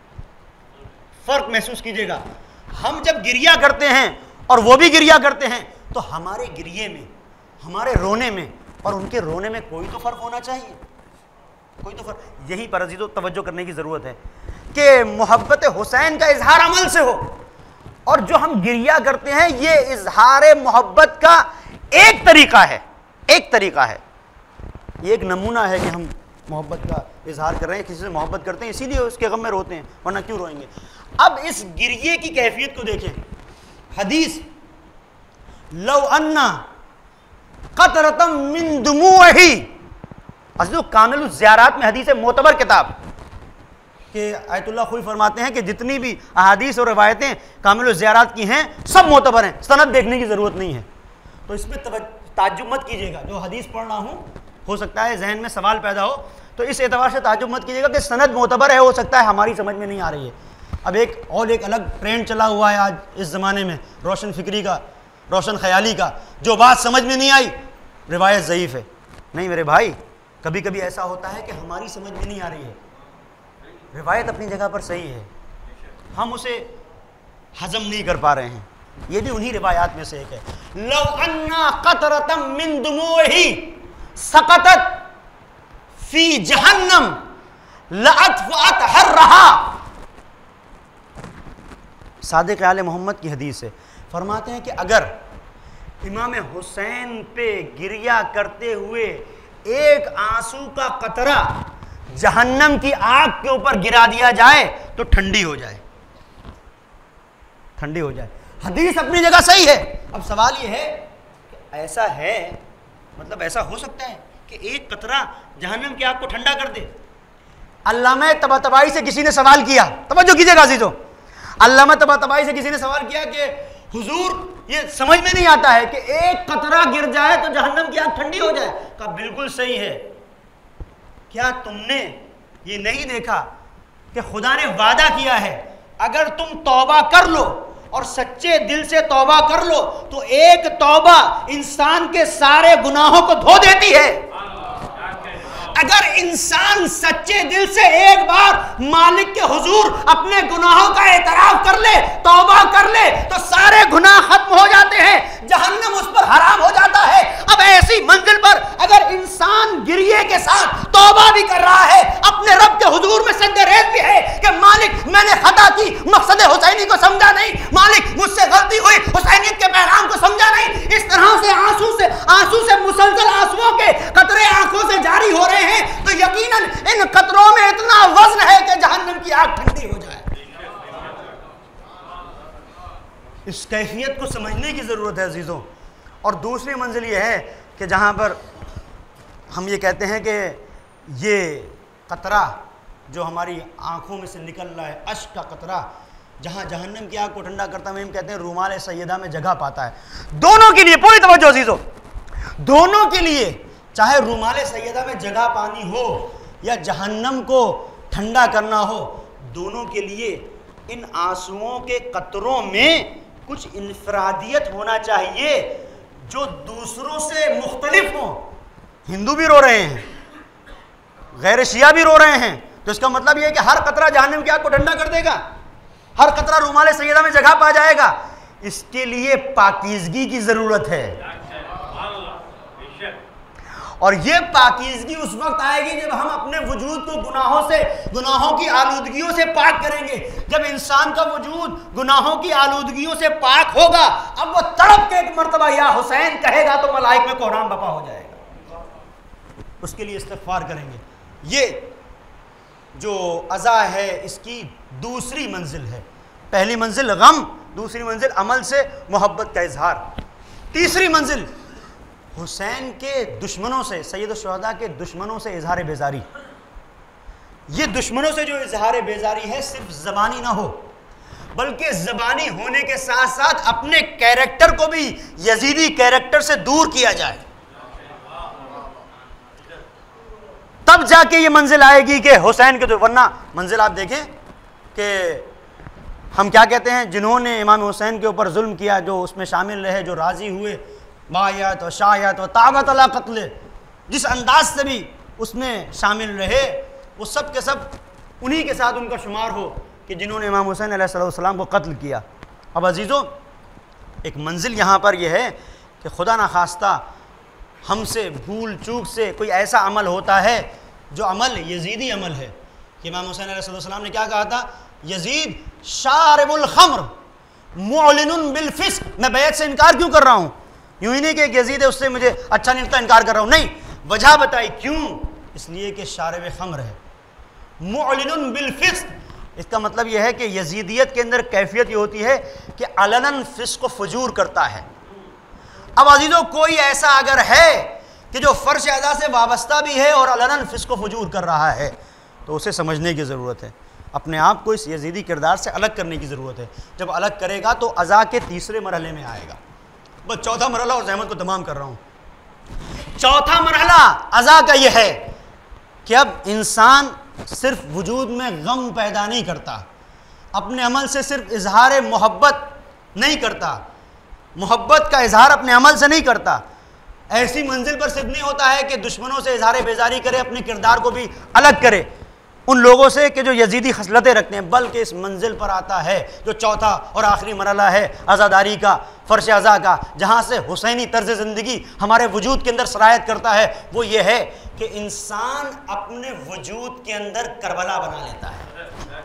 فرق محسوس کیجئے گا، ہم جب گریہ کرتے ہیں اور وہ بھی گریہ کرتے ہیں تو ہمارے گریے میں، ہمارے رونے میں اور ان کے رونے میں کوئی تو فرق ہونا چاہیے، کوئی تو فرق۔ یہی پر عزیزوں توجہ کرنے کی ضرورت ہے کہ محبت حسین کا اظہار عمل سے ہو، اور جو ہم گریہ کرتے ہیں یہ اظہار محبت کا ایک طریقہ ہے، ایک طریقہ ہے، یہ ایک نمونہ ہے کہ ہم محبت کا اظہار کر رہے ہیں، کسی سے محبت کرتے ہیں اسی لیے اس کے غم میں روتے ہیں، ورنہ کیوں روئیں گے۔ اب اس گریے کی کیفیت کو دیکھیں، حدیث لو انا قطرۃ من دموعہ، عزیزو کامل الزیارات میں حدیث معتبر کتاب کہ آیت اللہ خوئی فرماتے ہیں کہ جتنی بھی احادیث اور روایتیں کامل الزیارات کی ہیں سب معتبر ہیں، سند دیکھنے کی ضرورت نہیں ہے، تو اس میں تعجب مت کیجیے گا، جو حدیث پڑھ رہا ہوں ہو سکتا ہے ذہن میں سوال پیدا ہو، تو اس اعتبار سے تعجب مت کیجیے گا کہ سند معتبر ہے، ہو سکتا ہے ہماری سمجھ میں نہیں آ رہی ہے۔ اب ایک اور ایک الگ ٹرینڈ چلا ہوا ہے آج اس زمانے میں، روشن فکری کا، روشن خیالی کا، جو بات سمجھ میں نہیں آئی روایت ضعیف ہے۔ نہیں میرے بھائی، کبھی کبھی ایسا ہوتا ہے کہ ہماری سمجھ میں نہیں آ رہی ہے، روایت اپنی جگہ پر صحیح ہے، ہم اسے ہضم نہیں کر پا رہے ہیں، یہ بھی انہی روایات میں سے ایک ہے۔ لو انا قطرۃ من دموعہ سقطت فی جہنم لاطفأت حرھا، صادق آل محمد کی حدیث ہے، فرماتے ہیں کہ اگر امام حسین پہ گریہ کرتے ہوئے ایک آنسو کا قطرہ جہنم کی آگ کے اوپر گرا دیا جائے تو ٹھنڈی ہو جائے، ٹھنڈی ہو جائے۔ حدیث اپنی جگہ صحیح ہے، اب سوال یہ ہے کہ ایسا ہے، مطلب ایسا ہو سکتا ہے کہ ایک قطرہ جہنم کی آگ کو ٹھنڈا کر دے؟ علامہ طباطبائی سے کسی نے سوال کیا، توجہ کیجئے گا عزیزو، علامہ طباطبائی سے کسی نے سوال کیا کہ حضور یہ سمجھ میں نہیں آتا ہے کہ ایک قطرہ گر جائے تو جہنم کی آگ ٹھنڈی ہو جائے۔ کہا بالکل صحیح ہے، کیا تم نے یہ نہیں دیکھا کہ خدا نے وعدہ کیا ہے اگر تم توبہ کر لو اور سچے دل سے توبہ کر لو تو ایک توبہ انسان کے سارے گناہوں کو دھو دیتی ہے۔ اگر انسان سچے دل سے ایک بار مالک کے حضور اپنے گناہوں کا اعتراف کر لے، توبہ کر لے، تو سارے گناہ ختم ہو جاتے ہیں، جہنم اس پر حرام ہو جاتا ہے۔ اب ایسی منزل پر اگر انسان گریے کے ساتھ توبہ بھی کر رہا ہے، اپنے رب کے حضور میں سجدہ ریز بھی ہے کہ مالک میں نے خطا کی، مقصد حسینی کو سمجھا نہیں، مالک مجھ سے غلطی ہوئی، حسینیت کے پیغام کو سمجھا نہیں، اس طرح سے آنسو سے آنسو سے مسلسل آنسوؤں کے قطرے آنکھوں سے جاری ہو رہے ہیں، تو یقیناً ان قطروں میں اتنا وزن ہے کہ جہنم کی آگ ٹھنڈی ہو جائے۔ اس کیفیت کو سمجھنے کی ضرورت ہے عزیزوں۔ اور دوسری منزل یہ ہے کہ جہاں پر ہم یہ کہتے ہیں کہ یہ قطرہ جو ہماری آنکھوں میں سے نکل رہا ہے، اشک کا قطرہ، جہاں جہنم کی آگ کو ٹھنڈا کرتا ہے، ہم کہتے ہیں رومال سیدہ میں جگہ پاتا ہے۔ دونوں کے لیے پوری توجہ عزیزوں، دونوں کے لیے، چاہے رومال سیدہ میں جگہ پانی ہو یا جہنم کو ٹھنڈا کرنا ہو، دونوں کے لیے ان آنسوؤں کے قطروں میں کچھ انفرادیت ہونا چاہیے جو دوسروں سے مختلف ہوں۔ ہندو بھی رو رہے ہیں، غیر شیعہ بھی رو رہے ہیں، تو اس کا مطلب یہ ہے کہ ہر قطرہ جہنم کی آگ کو ٹھنڈا کر دے گا، ہر قطرہ رومال سیدہ میں جگہ پا جائے گا۔ اس کے لیے پاکیزگی کی ضرورت ہے، اور یہ پاکیزگی اس وقت آئے گی جب ہم اپنے وجود کو گناہوں سے، گناہوں کی آلودگیوں سے پاک کریں گے۔ جب انسان کا وجود گناہوں کی آلودگیوں سے پاک ہوگا، اب وہ تڑپ کے ایک مرتبہ یا حسین کہے گا تو ملائک میں کوہرام بپا ہو جائے گا، اس کے لیے استغفار کریں گے۔ یہ جو عزا ہے اس کی دوسری منزل ہے، پہلی منزل غم، دوسری منزل عمل سے محبت کا اظہار، تیسری منزل حسین کے دشمنوں سے، سید الشہداء کے دشمنوں سے اظہار بیزاری۔ یہ دشمنوں سے جو اظہار بیزاری ہے صرف زبانی نہ ہو، بلکہ زبانی ہونے کے ساتھ ساتھ اپنے کیریکٹر کو بھی یزیدی کیریکٹر سے دور کیا جائے، تب جا کے یہ منزل آئے گی کہ حسین کے، ورنہ منزل آپ دیکھیں کہ ہم کیا کہتے ہیں، جنہوں نے امام حسین کے اوپر ظلم کیا، جو اس میں شامل رہے، جو راضی ہوئے، بایعت و شایعت و طاعت علی قتل، جس انداز سے بھی اس میں شامل رہے، وہ سب کے سب انہی کے ساتھ ان کا شمار ہو کہ جنہوں نے امام حسین علیہ السلام کو قتل کیا۔ اب عزیزوں، ایک منزل یہاں پر یہ ہے کہ خدا نخواستہ ہم سے بھول چوک سے کوئی ایسا عمل ہوتا ہے جو عمل یزیدی عمل ہے، کہ امام حسین علیہ السلام نے کیا کہا تھا؟ یزید شارب الخمر معلن بالفسق. میں بیعت سے انکار کیوں کر رہا ہوں؟ یوں ہی نہیں کہ ایک یزید ہے اس سے مجھے اچھا نہیں لگتا انکار کر رہا ہوں، نہیں، وجہ بتائی کیوں؟ اس لیے کہ شارب خمر ہے. معلن بالفسق، اس کا مطلب یہ ہے کہ یزیدیت کے اندر کیفیت یہ ہوتی ہے کہ علناً فسق و فجور کرتا ہے. اب عزیزو کوئی ایسا اگر ہے کہ جو فرش اعضاء سے وابستہ بھی ہے اور علناً فسق و فجور کر رہا ہے تو اسے سمجھنے کی ضرورت ہے، اپنے آپ کو اس یزیدی کردار سے الگ کرنے کی ضرورت ہے. جب الگ کرے گا تو اعضاء کے تیسرے مرحلے میں آئے گا. بس چوتھا مرحلہ اور زحمت کو تمام کر رہا ہوں. چوتھا مرحلہ اعضاء کا یہ ہے کہ اب انسان صرف وجود میں غم پیدا نہیں کرتا، اپنے عمل سے صرف اظہار محبت نہیں کرتا، محبت کا اظہار اپنے عمل سے نہیں کرتا، ایسی منزل پر صرف نہیں ہوتا ہے کہ دشمنوں سے اظہار بیزاری کرے، اپنے کردار کو بھی الگ کرے ان لوگوں سے کہ جو یزیدی خصلتیں رکھتے ہیں، بلکہ اس منزل پر آتا ہے جو چوتھا اور آخری مرحلہ ہے عزاداری کا، فرش اعضاء کا، جہاں سے حسینی طرز زندگی ہمارے وجود کے اندر سرایت کرتا ہے. وہ یہ ہے کہ انسان اپنے وجود کے اندر کربلا بنا لیتا ہے.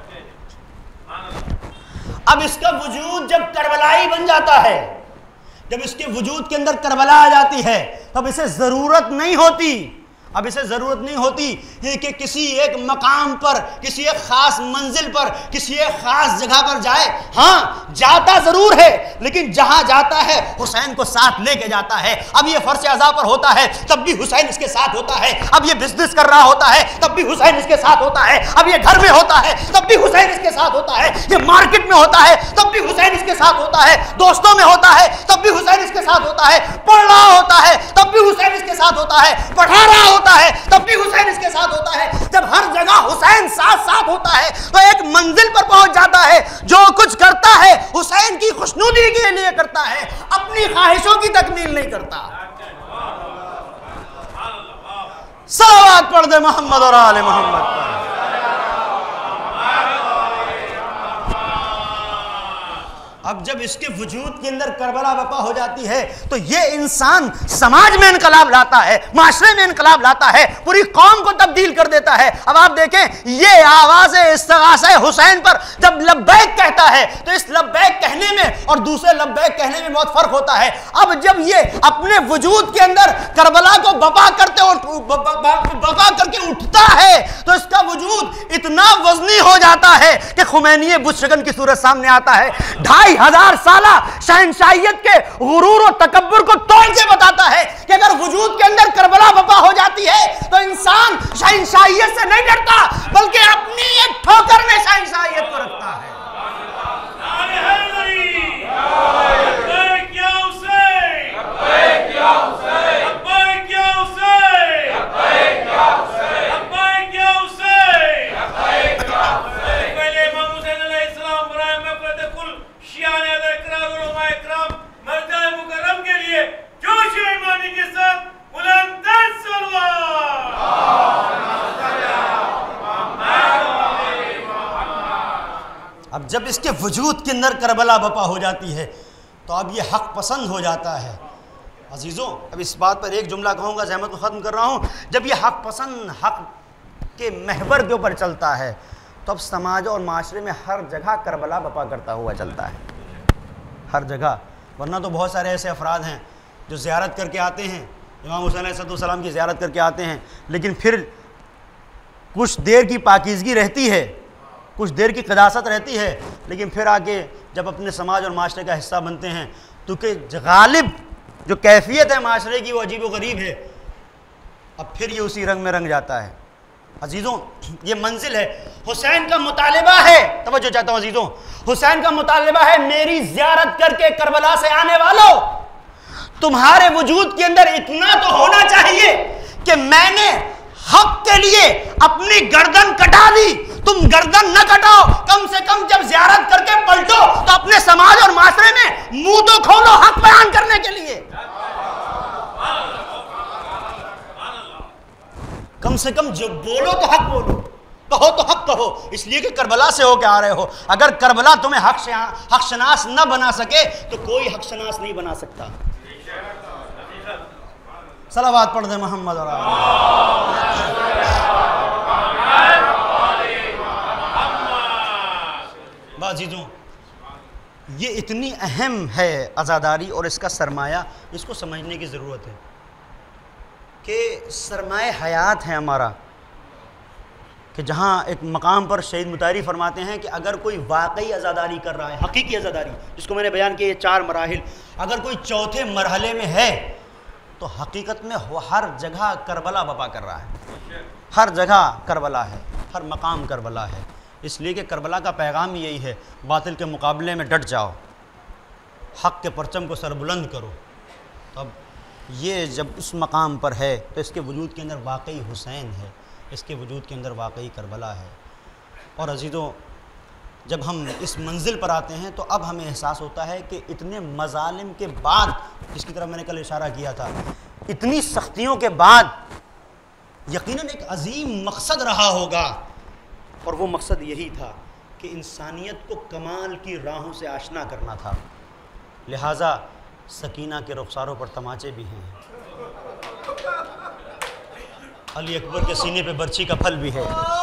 اب اس کا وجود جب کربلائی بن جاتا ہے، جب اس کے وجود کے اندر کربلا آ جاتی ہے، تب اسے ضرورت نہیں ہوتی اب اسے ضرورت نہیں ہوتی کہ کسی ایک مقام پر، کسی ایک خاص منزل پر، کسی ایک خاص جگہ پر جائے. ہاں جاتا ضرور ہے، لیکن جہاں جاتا ہے حسین کو ساتھ لے کے جاتا ہے. اب یہ فرش اعضاء پر ہوتا ہے تب بھی حسین اس کے ساتھ ہوتا ہے. اب یہ بزنس کر رہا ہوتا ہے تب بھی حسین اس کے ساتھ ہوتا ہے. اب یہ گھر میں ہوتا ہے تب بھی حسین اس کے ساتھ ہوتا ہے. یہ مارکیٹ میں ہوتا ہے تب بھی حسین اس کے ساتھ ہوتا ہے. دوستوں میں ہوتا ہے تب بھی حسین اس کے ساتھ ہوتا ہے. پڑھ رہا ہوتا ہے تب بھی حسین اس کے ساتھ ہوتا ہے. پڑھا رہا ہوتا ہے تب بھی حسین اس کے ساتھ ہوتا ہے. جب ہر جگہ حسین ساتھ ساتھ ہوتا ہے تو ایک منزل پر پہنچ جاتا ہے. جو کچھ کرتا ہے حسین کی خوشنودی کے لیے کرتا ہے، اپنی خواہشوں کی تکمیل نہیں کرتا. صلوات پڑھ دے محمد اور آل محمد پر. اب جب اس کے وجود کے اندر کربلا بپا ہو جاتی ہے تو یہ انسان سماج میں انقلاب لاتا ہے، معاشرے میں انقلاب لاتا ہے، پوری قوم کو تبدیل کر دیتا ہے. اب آپ دیکھیں یہ آواز استغاثہ حسین پر جب لبیک کہتا ہے تو اس لبیک کہنے میں اور دوسرے لبیک کہنے میں بہت فرق ہوتا ہے. اب جب یہ اپنے وجود کے اندر کربلا کو بپا کرتے بپا کر کے اٹھتا ہے تو اس کا وجود اتنا وزنی ہو جاتا ہے کہ خمینی بتشکن کی صورت سامنے آتا ہے. ڈھائی ہزار سالہ شہنشاہیت کے غرور و تکبر کو توڑ کے بتاتا ہے کہ اگر وجود کے اندر کربلا بپا ہو جاتی ہے تو انسان شہنشاہیت سے نہیں ڈرتا بلکہ اپنی ایک ٹھوکر میں شہنشاہیت کو رکھتا ہے. اب جب اس کے وجود کے اندر کربلا بپا ہو جاتی ہے تو اب یہ حق پسند ہو جاتا ہے. عزیزوں اب اس بات پر ایک جملہ کہوں گا، زحمت کو ختم کر رہا ہوں. جب یہ حق پسند حق کے محور کے اوپر چلتا ہے تو اب سماج اور معاشرے میں ہر جگہ کربلا بپا کرتا ہوا چلتا ہے، ہر جگہ. ورنہ تو بہت سارے ایسے افراد ہیں جو زیارت کر کے آتے ہیں، امام حسین علیہ السلام کی زیارت کر کے آتے ہیں، لیکن پھر کچھ دیر کی پاکیزگی رہتی ہے، کچھ دیر کی قداست رہتی ہے، لیکن پھر آگے جب اپنے سماج اور معاشرے کا حصہ بنتے ہیں تو کہ غالب جو کیفیت ہے معاشرے کی وہ عجیب و غریب ہے. اب پھر یہ اسی رنگ میں رنگ جاتا ہے. عزیزوں یہ منزل ہے. حسین کا مطالبہ ہے، توجہ چاہتا ہوں عزیزوں، حسین کا مطالبہ ہے میری زیارت کر کے کربلا سے آنے والوں، تمہارے وجود کے اندر اتنا تو ہونا چاہیے کہ میں نے حق کے لیے اپنی گردن کٹا دی، تم گردن نہ کٹاؤ، کم سے کم جب زیارت کر کے پلٹو تو اپنے سماج اور معاشرے میں منہ تو کھولو حق بیان کرنے کے لیے. کم سے کم جب بولو تو حق بولو، کہو تو حق کہو، اس لیے کہ کربلا سے ہو کے آ رہے ہو. اگر کربلا تمہیں حق حق شناس نہ بنا سکے تو کوئی حق شناس نہیں بنا سکتا. صلوات پڑھ دے محمد اور آل عزیزوں یہ اتنی اہم ہے عزاداری اور اس کا سرمایہ، اس کو سمجھنے کی ضرورت ہے کہ سرمایہ حیات ہے ہمارا، کہ جہاں ایک مقام پر شہید مطہری فرماتے ہیں کہ اگر کوئی واقعی عزاداری کر رہا ہے، حقیقی عزاداری جس کو میں نے بیان کیا یہ چار مراحل، اگر کوئی چوتھے مرحلے میں ہے تو حقیقت میں وہ ہر جگہ کربلا بپا کر رہا ہے، ہر جگہ کربلا ہے، ہر مقام کربلا ہے، اس لیے کہ کربلا کا پیغام یہی ہے باطل کے مقابلے میں ڈٹ جاؤ، حق کے پرچم کو سربلند کرو۔ تو اب یہ جب اس مقام پر ہے تو اس کے وجود کے اندر واقعی حسین ہے، اس کے وجود کے اندر واقعی کربلا ہے۔ اور عزیزوں جب ہم اس منزل پر آتے ہیں تو اب ہمیں احساس ہوتا ہے کہ اتنے مظالم کے بعد، جس کی طرف میں نے کل اشارہ کیا تھا، اتنی سختیوں کے بعد یقیناً ایک عظیم مقصد رہا ہوگا، اور وہ مقصد یہی تھا کہ انسانیت کو کمال کی راہوں سے آشنا کرنا تھا۔ لہٰذا سکینہ کے رخساروں پر تماچے بھی ہیں، علی اکبر کے سینے پہ برچھی کا پھل بھی ہے،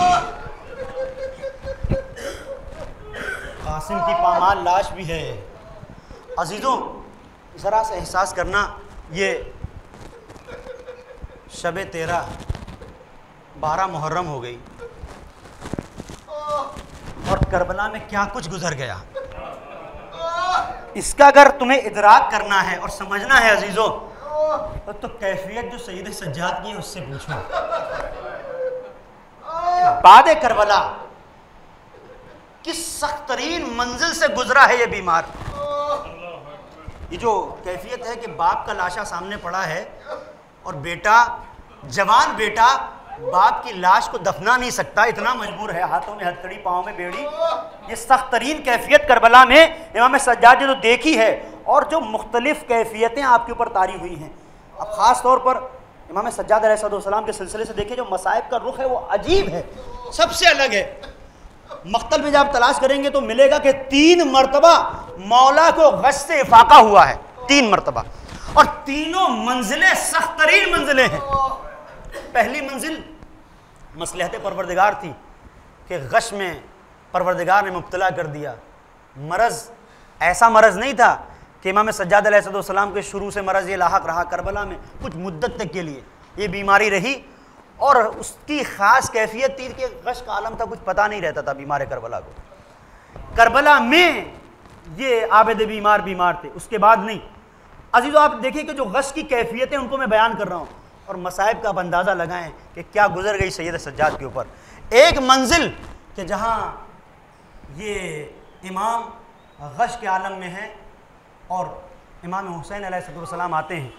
قاسم کی پامال لاش بھی ہے۔ عزیزوں ذرا سا احساس کرنا، یہ شب تیرہ بارہ محرم ہو گئی اور کربلا میں کیا کچھ گزر گیا، اس کا اگر تمہیں ادراک کرنا ہے اور سمجھنا ہے عزیزوں تو کیفیت جو سید سجاد کی ہے اس سے پوچھو۔ بعد کربلا کس سخت ترین منزل سے گزرا ہے یہ بیمار، یہ جو کیفیت ہے کہ باپ کا لاشا سامنے پڑا ہے اور بیٹا، جوان بیٹا باپ کی لاش کو دفنا نہیں سکتا، اتنا مجبور ہے، ہاتھوں میں ہتھکڑی پاؤں میں بیڑی، یہ سخت ترین کیفیت کربلا میں امام سجاد نے تو دیکھی ہے، اور جو مختلف کیفیتیں آپ کے اوپر طاری ہوئی ہیں۔ اب خاص طور پر امام سجاد علیہ السلام کے سلسلے سے دیکھیں، جو مصائب کا رخ ہے وہ عجیب ہے، سب سے الگ ہے۔ مقتل میں جب آپ تلاش کریں گے تو ملے گا کہ تین مرتبہ مولا کو غش سے افاقہ ہوا ہے، تین مرتبہ، اور تینوں منزلیں سخت ترین منزلیں ہیں۔ پہلی منزل مصلحت پروردگار تھی کہ غش میں پروردگار نے مبتلا کر دیا، مرض ایسا مرض نہیں تھا کہ امام سجاد علیہ السلام کے شروع سے مرض یہ لاحق رہا، کربلا میں کچھ مدت تک کے لیے یہ بیماری رہی، اور اس کی خاص کیفیت تھی کہ غش کا عالم تھا، کچھ پتہ نہیں رہتا تھا بیمار کربلا کو۔ کربلا میں یہ عابد بیمار بیمار تھے، اس کے بعد نہیں۔ عزیزو آپ دیکھیں کہ جو غش کی کیفیتیں ان کو میں بیان کر رہا ہوں، اور مصائب کا آپ اندازہ لگائیں کہ کیا گزر گئی سید سجاد کے اوپر۔ ایک منزل کہ جہاں یہ امام غش کے عالم میں ہیں اور امام حسین علیہ السلام آتے ہیں،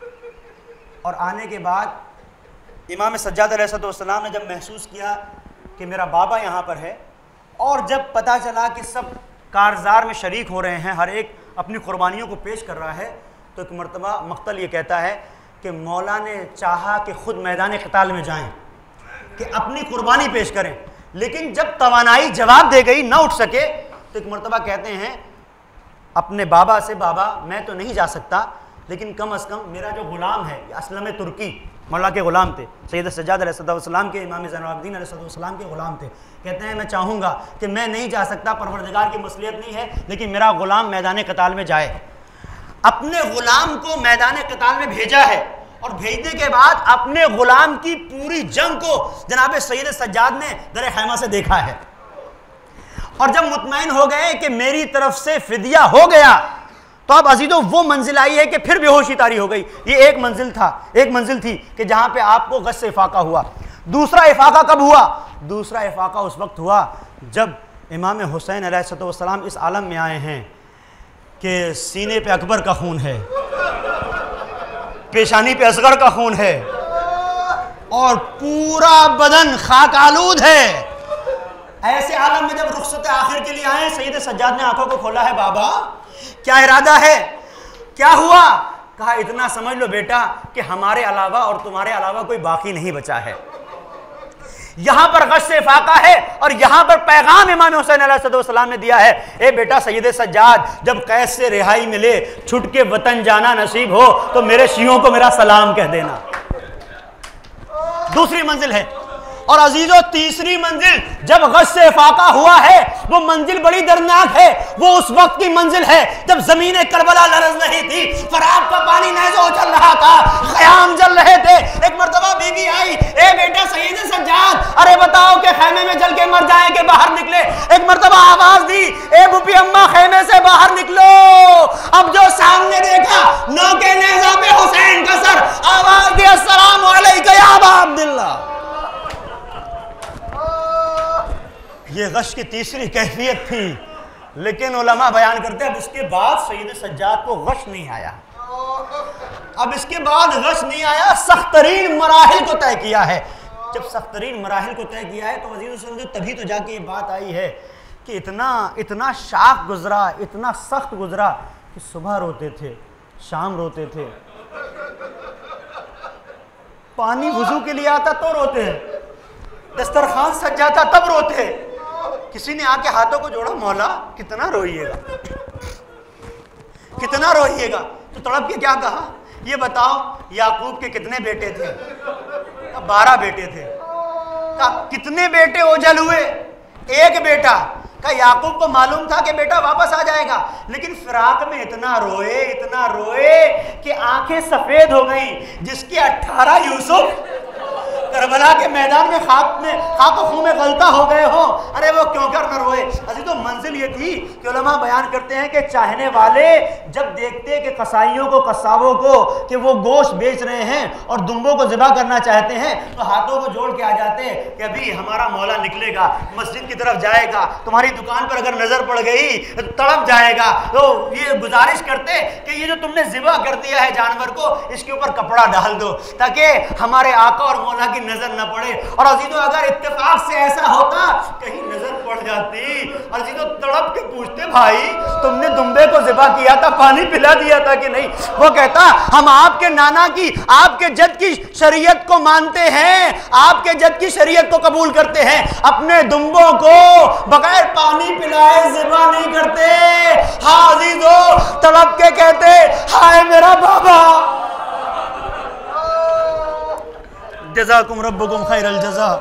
اور آنے کے بعد امام سجاد علیہ السلام نے جب محسوس کیا کہ میرا بابا یہاں پر ہے، اور جب پتہ چلا کہ سب کارزار میں شریک ہو رہے ہیں، ہر ایک اپنی قربانیوں کو پیش کر رہا ہے، تو ایک مرتبہ مقتل یہ کہتا ہے کہ مولا نے چاہا کہ خود میدان قتال میں جائیں، کہ اپنی قربانی پیش کریں، لیکن جب توانائی جواب دے گئی، نہ اٹھ سکے، تو ایک مرتبہ کہتے ہیں اپنے بابا سے، بابا میں تو نہیں جا سکتا، لیکن کم از کم میرا جو غلام ہے، یہ اسلم ترکی مولا کے غلام تھے، سید سجاد علیہ السلام کے، امام زین العابدین علیہ السلام کے غلام تھے، کہتے ہیں میں چاہوں گا کہ میں نہیں جا سکتا، پروردگار کی مصلحت نہیں ہے، لیکن میرا غلام میدان قتال میں جائے۔ اپنے غلام کو میدان قتال میں بھیجا ہے، اور بھیجنے کے بعد اپنے غلام کی پوری جنگ کو جناب سید سجاد نے در خیمہ سے دیکھا ہے، اور جب مطمئن ہو گئے کہ میری طرف سے فدیہ ہو گیا، تو اب عزیزو وہ منزل آئی ہے کہ پھر بے ہوشی طاری ہو گئی۔ یہ ایک منزل تھا، ایک منزل تھی کہ جہاں پہ آپ کو غش سے افاقہ ہوا۔ دوسرا افاقہ کب ہوا؟ دوسرا افاقہ اس وقت ہوا جب امام حسین علیہ السلام اس عالم میں آئے ہیں کہ سینے پہ اکبر کا خون ہے، پیشانی پہ اصغر کا خون ہے، اور پورا بدن خاک آلود ہے۔ ایسے عالم میں جب رخصت آخر کے لیے آئے، سید سجاد نے آنکھوں کو کھولا ہے، بابا کیا ارادہ ہے، کیا ہوا؟ کہا اتنا سمجھ لو بیٹا کہ ہمارے علاوہ اور تمہارے علاوہ کوئی باقی نہیں بچا ہے۔ یہاں پر غش سے افاقہ ہے، اور یہاں پر پیغام امام حسین علیہ السلام نے دیا ہے، اے بیٹا سید سجاد جب قید سے رہائی ملے، چھٹ کے وطن جانا نصیب ہو تو میرے شیعوں کو میرا سلام کہہ دینا۔ دوسری منزل ہے، اور عزیزو تیسری منزل جب غش سے افاقہ ہوا ہے وہ منزل بڑی درناک ہے. وہ اس وقت کی منزل ہے جب زمین کربلا لرز نہیں تھی, فرات کا پانی نیزوں چل رہا تھا, خیام جل رہے تھے. ایک مرتبہ بی بی آئی, اے بیٹا سید سجاد, ارے بتاؤ کہ خیمے میں جل کے مر جائیں کہ باہر نکلے. ایک مرتبہ آواز دی, اے بھوپی اماں خیمے سے باہر نکلو. اب جو سامنے دیکھا نو کے نیزہ پہ حسین کا سر, آواز دی السلام علیکہ یا ابا عبداللہ. یہ غش کی تیسری کیفیت تھی. لیکن علماء بیان کرتے ہیں اب اس کے بعد سید سجاد کو غش نہیں آیا. اب اس کے بعد غش نہیں آیا, سخت ترین مراحل کو طے کیا ہے. جب سخت ترین مراحل کو طے کیا ہے تو عزیز سمجھو تبھی تو جا کے یہ بات آئی ہے کہ اتنا اتنا شاق گزرا, اتنا سخت گزرا کہ صبح روتے تھے, شام روتے تھے, پانی وضو کے لیے آتا تو روتے ہیں, دسترخوان سج جاتا تب روتے. کسی نے آ کے ہاتھوں کو جوڑا, مولا کتنا روئیے گا, کتنا روئیے گا. تو تڑپ کے کیا کہا, یہ بتاؤ یعقوب کے کتنے بیٹے تھے؟ بارہ بیٹے تھے. کہا کتنے بیٹے اوجھل ہوئے؟ ایک بیٹا. کہا یعقوب کو معلوم تھا کہ بیٹا واپس آ جائے گا, لیکن فراق میں اتنا روئے اتنا روئے کہ آنکھیں سفید ہو گئیں. جس کے اٹھارہ یوسف کربلا کے میدان میں خاک میں خاک و خون میں غلطہ ہو گئے ہوں, ارے وہ کیوں کر نہ روئے. عزیزو منزل یہ تھی کہ علماء بیان کرتے ہیں کہ چاہنے والے جب دیکھتے کہ قصائیوں کو, قصابوں کو کہ وہ گوشت بیچ رہے ہیں اور دمبوں کو ذبح کرنا چاہتے ہیں تو ہاتھوں کو جوڑ کے آ جاتے کہ ابھی ہمارا مولا نکلے گا, مسجد کی طرف جائے گا, تمہاری دکان پر اگر نظر پڑ گئی تڑپ جائے گا. تو یہ گزارش کرتے کہ یہ جو تم نے ذبح کر دیا ہے جانور کو, اس کے اوپر کپڑا ڈال دو تاکہ ہمارے آقا اور مولا کی نظر نہ پڑے. اور عزیزو اگر اتفاق سے ایسا ہوتا کہیں نظر پڑ جاتی, عزیزو تڑپ کے پوچھتے بھائی تم نے دمبے کو ذبح کیا تھا, پانی پلا دیا تھا کہ نہیں؟ وہ کہتا ہم آپ کے نانا کی, آپ کے جد کی شریعت کو مانتے ہیں, آپ کے جد کی شریعت کو قبول کرتے ہیں, اپنے دمبوں کو بغیر پانی پلائے ذبح نہیں کرتے. ہاں عزیزو تڑپ کے کہتے ہائے میرا بابا, جزاکم ربکم خیر الجزا.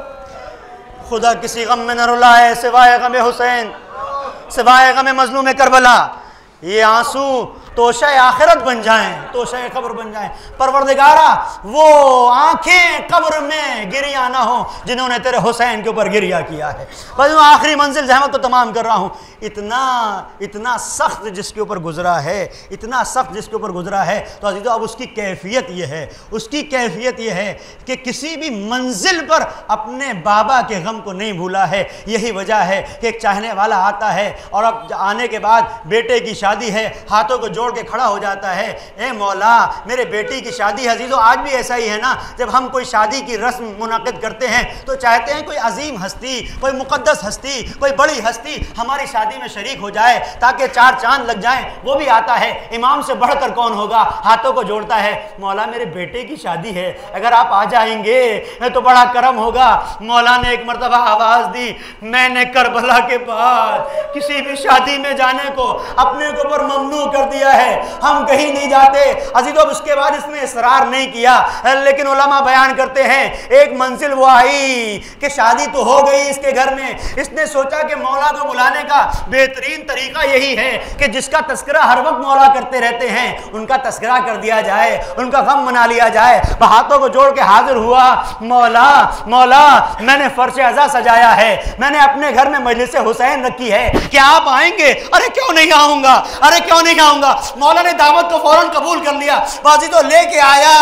خدا کسی غم میں نہ رلائے سوائے غم حسین, سوائے غم مظلوم کربلا. یہ آنسو توشہ آخرت بن جائیں, توشہ قبر بن جائیں. پروردگارہ وہ آنکھیں قبر میں گریا نہ ہوں جنہوں نے تیرے حسین کے اوپر گریا کیا ہے. بس میں آخری منزل زحمت کو تمام کر رہا ہوں. اتنا اتنا سخت جس کے اوپر گزرا ہے, اتنا سخت جس کے اوپر گزرا ہے, تو عزیزو اب اس کی کیفیت یہ ہے, اس کی کیفیت یہ ہے کہ کسی بھی منزل پر اپنے بابا کے غم کو نہیں بھولا ہے. یہی وجہ ہے کہ ایک چاہنے والا آتا ہے اور اب آنے کے بعد بیٹے کی شادی ہے, ہاتھوں کو جوڑ کے کھڑا ہو جاتا ہے, اے مولا میرے بیٹی کی شادی. عزیزو آج بھی ایسا ہی ہے نا, جب ہم کوئی شادی کی رسم منعقد کرتے ہیں تو چاہتے ہیں کوئی عظیم ہستی, کوئی مقدس ہستی, کوئی بڑی ہستی ہماری شادی میں شریک ہو جائے تاکہ چار چاند لگ جائیں. وہ بھی آتا ہے, امام سے بڑھ کر کون ہوگا, ہاتھوں کو جوڑتا ہے, مولا میرے بیٹے کی شادی ہے, اگر آپ آ جائیں گے تو بڑا کرم ہوگا. مولا نے ایک مرتبہ آواز دی, میں نے کربلا کے بعد کسی بھی شادی میں جانے کو اپنے کو پر ممنوع کر دیا ہے, ہم کہیں نہیں جاتے. عزیزو اب اس کے بعد اس نے اصرار نہیں کیا, لیکن علماء بیان کرتے ہیں ایک منزل وہ آئی کہ شادی تو ہو گئی اس کے گھر میں. اس نے سوچا کہ مولا کو بلانے کا بہترین طریقہ یہی ہے کہ جس کا تذکرہ ہر وقت مولا کرتے رہتے ہیں ان کا تذکرہ کر دیا جائے, ان کا غم منا لیا جائے. ہاتھوں کو جوڑ کے حاضر ہوا, مولا مولا میں نے فرش عزا سجایا ہے, میں نے اپنے گھر میں مجلس حسین رکھی ہے, کیا آپ آئیں گے؟ ارے کیوں نہیں آؤں گا, ارے کیوں نہیں آؤں گا. مولا نے دعوت کو فوراً قبول کر لیا, بازی تو لے کے آیا,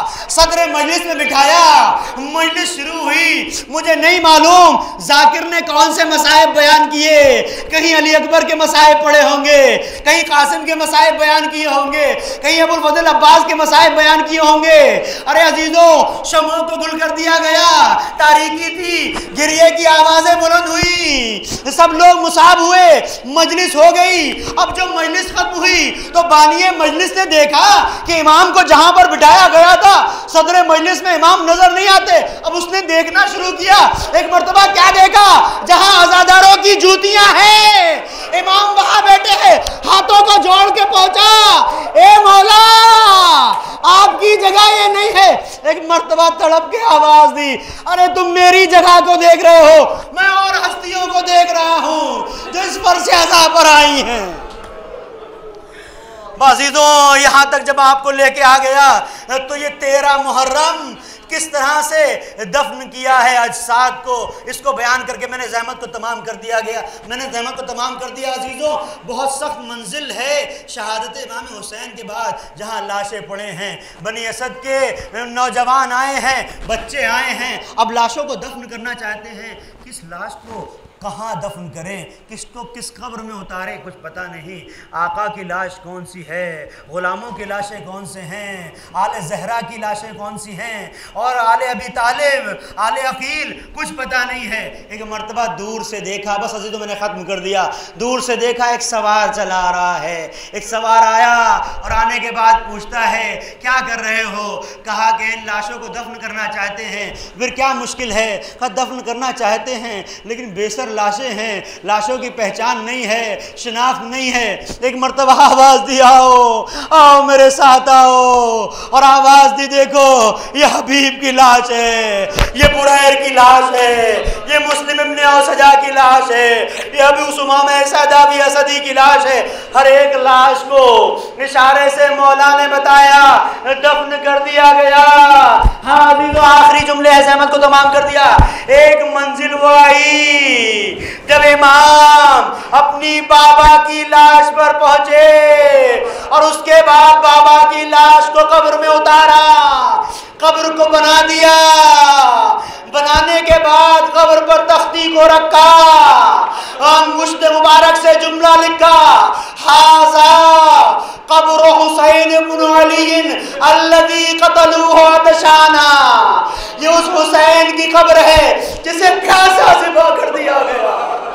صدر مجلس میں بٹھایا, مجلس شروع ہوئی. مجھے نہیں معلوم ذاکر نے کون سے مصائب بیان کیے, کہیں علی اکبر کے مصائب پڑھے ہوں گے, کہیں قاسم کے مصائب بیان کیے ہوں گے, کہیں ابو الفضل عباس کے مصائب بیان کیے ہوں گے. ارے عزیزو شمعوں کو گل کر دیا گیا, تاریکی تھی, گریے کی آوازیں بلند ہوئی, سب لوگ مصاب ہوئے, مجلس ہو گئی. اب جب مجلس ختم ہوئی تو بانی مجلس نے دیکھا کہ امام کو جہاں پر بٹھایا گیا تھا صدر مجلس میں امام نظر نہیں آتے. اب اس نے دیکھنا شروع کیا. ایک مرتبہ کیا دیکھا؟ جہاں عزاداروں کی جوتیاں ہیں امام وہاں بیٹھے ہیں, ہاتھوں کو جوڑ کے پہنچا, اے مولا آپ کی جگہ یہ نہیں ہے. ایک مرتبہ تڑپ کے آواز دی, ارے تم میری جگہ کو دیکھ رہے ہو, میں اور ہستیوں کو دیکھ رہا ہوں جو اس پر سے عذاب پر آئی ہیں. عزیزوں یہاں تک جب آپ کو لے کے آ گیا تو یہ تیرہ محرم کس طرح سے دفن کیا ہے اجساد کو, اس کو بیان کر کے میں نے زحمت کو تمام کر دیا گیا میں نے زحمت کو تمام کر دیا. عزیزوں بہت سخت منزل ہے شہادت امام حسین کے بعد جہاں لاشیں پڑے ہیں. بنی اسد کے نوجوان آئے ہیں, بچے آئے ہیں, اب لاشوں کو دفن کرنا چاہتے ہیں. کس لاش کو کہاں دفن کریں, کس کو کس قبر میں اتاریں, کچھ پتہ نہیں. آقا کی لاش کون سی ہے, غلاموں کی لاشیں کون سے ہیں, آل زہرا کی لاشیں کون سی ہیں, اور آل ابی طالب, آل عقیل, کچھ پتہ نہیں ہے. ایک مرتبہ دور سے دیکھا, بس عزیزوں میں نے ختم کر دیا, دور سے دیکھا ایک سوار چلا آ رہا ہے. ایک سوار آیا اور آنے کے بعد پوچھتا ہے کیا کر رہے ہو؟ کہا کہ ان لاشوں کو دفن کرنا چاہتے ہیں. پھر کیا مشکل ہے؟ کہا دفن کرنا چاہتے ہیں لیکن بیشتر لاشیں ہیں, لاشوں کی پہچان نہیں ہے, شناخت نہیں ہے. ایک مرتبہ آواز دی, آؤ آؤ میرے ساتھ آؤ, اور آواز دی دیکھو یہ حبیب کی لاش ہے, یہ بریر کی لاش ہے, یہ مسلم ابن اوسجا کی لاش ہے, یہ ابو سمامہ سعداوی اسدی کی لاش ہے. ہر ایک لاش کو اشارے سے مولا نے بتایا, دفن کر دیا گیا. ہاں ابھی تو آخری جملے ہے, زحمت کو تمام کر دیا. ایک منزل وہ آئی جب امام اپنی بابا کی لاش پر پہنچے اور اس کے بعد بابا کی لاش کو قبر میں اتارا, قبر کو بنا دیا. بنانے کے بعد قبر پر تختی کو رکھا, انگشت مبارک سے جملہ لکھا, ھذا قبر حسین بن علی الذی قتلوہ عطشانا. یہ اس حسین کی قبر ہے جسے پیاسا ذبح کر دیا گیا.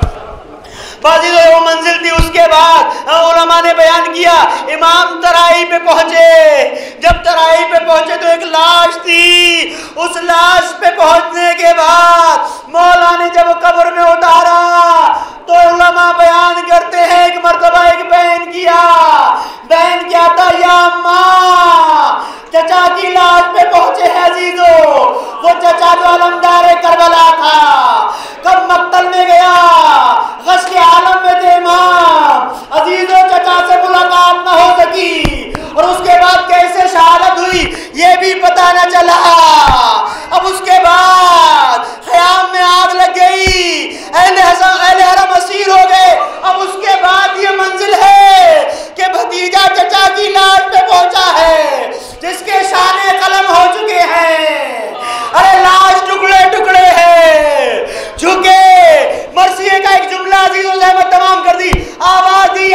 بازی تو وہ منزل تھی. اس کے بعد علماء نے بیان کیا امام ترائی پہ پہنچے. جب ترائی پہ پہنچے تو ایک لاش تھی. اس لاش پہ پہنچنے کے بعد مولا نے جب قبر میں اتارا تو علماء بیان کرتے ہیں ایک مرتبہ ایک بہن کیا بہن کیا تھا, یا اماں چچا کی لاش پہ پہنچے ہیں عزیزو. وہ چچا جو علمدار کربلا تھا کب مقتل میں گیا, غسل عالم میں تھے امام. عزیزو چچا سے ملاقات نہ ہو سکی اور اس کے بعد کیسے شہادت ہوئی یہ بھی پتہ نہ چلا. اب اس کے بعد خیام میں آگ لگ گئی, اہل اہل حرم اسیر ہو گئے. اب اس کے بعد یہ منزل ہے کہ بھتیجا چچا کی لاش پہ پہنچا ہے جس کے شانے قلم ہو چکے ہیں. ارے لاش ٹکڑے ٹکڑے ہیں, جھکے. مرثیے کا ایک جملہ عزیز و زحمت تمام کر دی. آواز دی,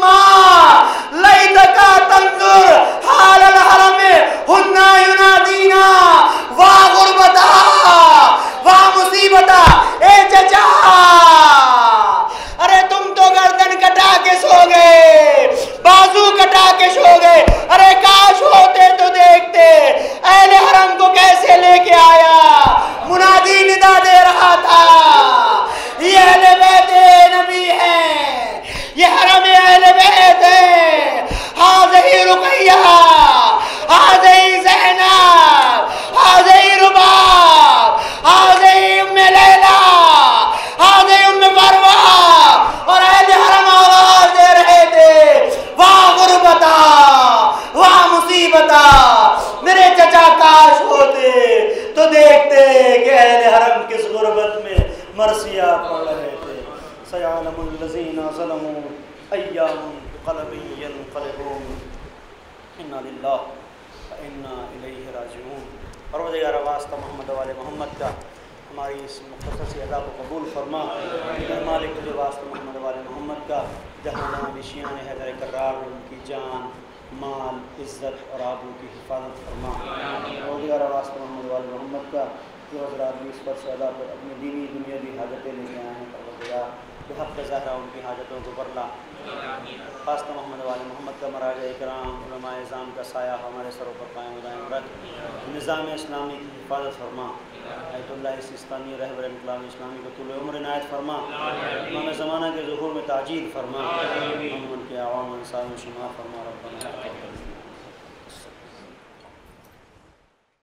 اماں لیتکا تنظر حال الحرم ہننا ینادینا وا غربتا وا مصیبتا. اے چچا ارے تم تو گردن کٹا کے سو گئے, بازو کٹا کے سو گئے. ارے کاش ہوتے تو دیکھتے اہل حرم کو کیسے لے کے آیا. منادی ندا دے رہا تھا, یہ اہل بیت نبی ہیں, یہ حرم اہل بیت ہے. ہاذہی رقیہ, ہاذہی زینب, ہاذہی رباب, ہاذہی ام لیلہ, ہاذہی ام مروہ. اور اہل حرم آواز دے رہے تھے, واہ غربتا واہ مصیبتا. میرے چچا کاش ہوتے تو دیکھتے کہ اہل حرم کس غربت میں مرثیہ پڑھ رہے تھے. سیعلم الذین ظلموا ایام قلب ینقلبون انا للہ وانا الیہ راجعون. پروردگار واسطہ محمد والے محمد کا ہماری اس مختصر سی ادا کو قبول فرما. مالک تجھے واسطہ محمد والے محمد کا جہاں جہاں نشیان حیدر کرار ان کی جان مال عزت اور آبرو کی حفاظت فرما. پروردگار واسطہ محمد والے محمد کا جو حضرات بھی اس پر سے ادا پر اپنی دینی دنیاوی حاجتیں لے کے آئے ہیں, پروردگار بحق ظاہرہ ان کی حاجتوں کو برلا، خاصہ محمد والے محمد کا مراجع اکرام علماء اعظام کا سایہ ہمارے سروں پر قائم دائم رکھ، نظام اسلامی کی حفاظت فرما، آیت اللہ سیستانی رہبر انقلاب اسلامی کو طول عمر عنایت فرما، امام زمانہ کے ظہور میں تاجیل فرما، ہم ان کے عوام انصار میں شمار فرما، ربنا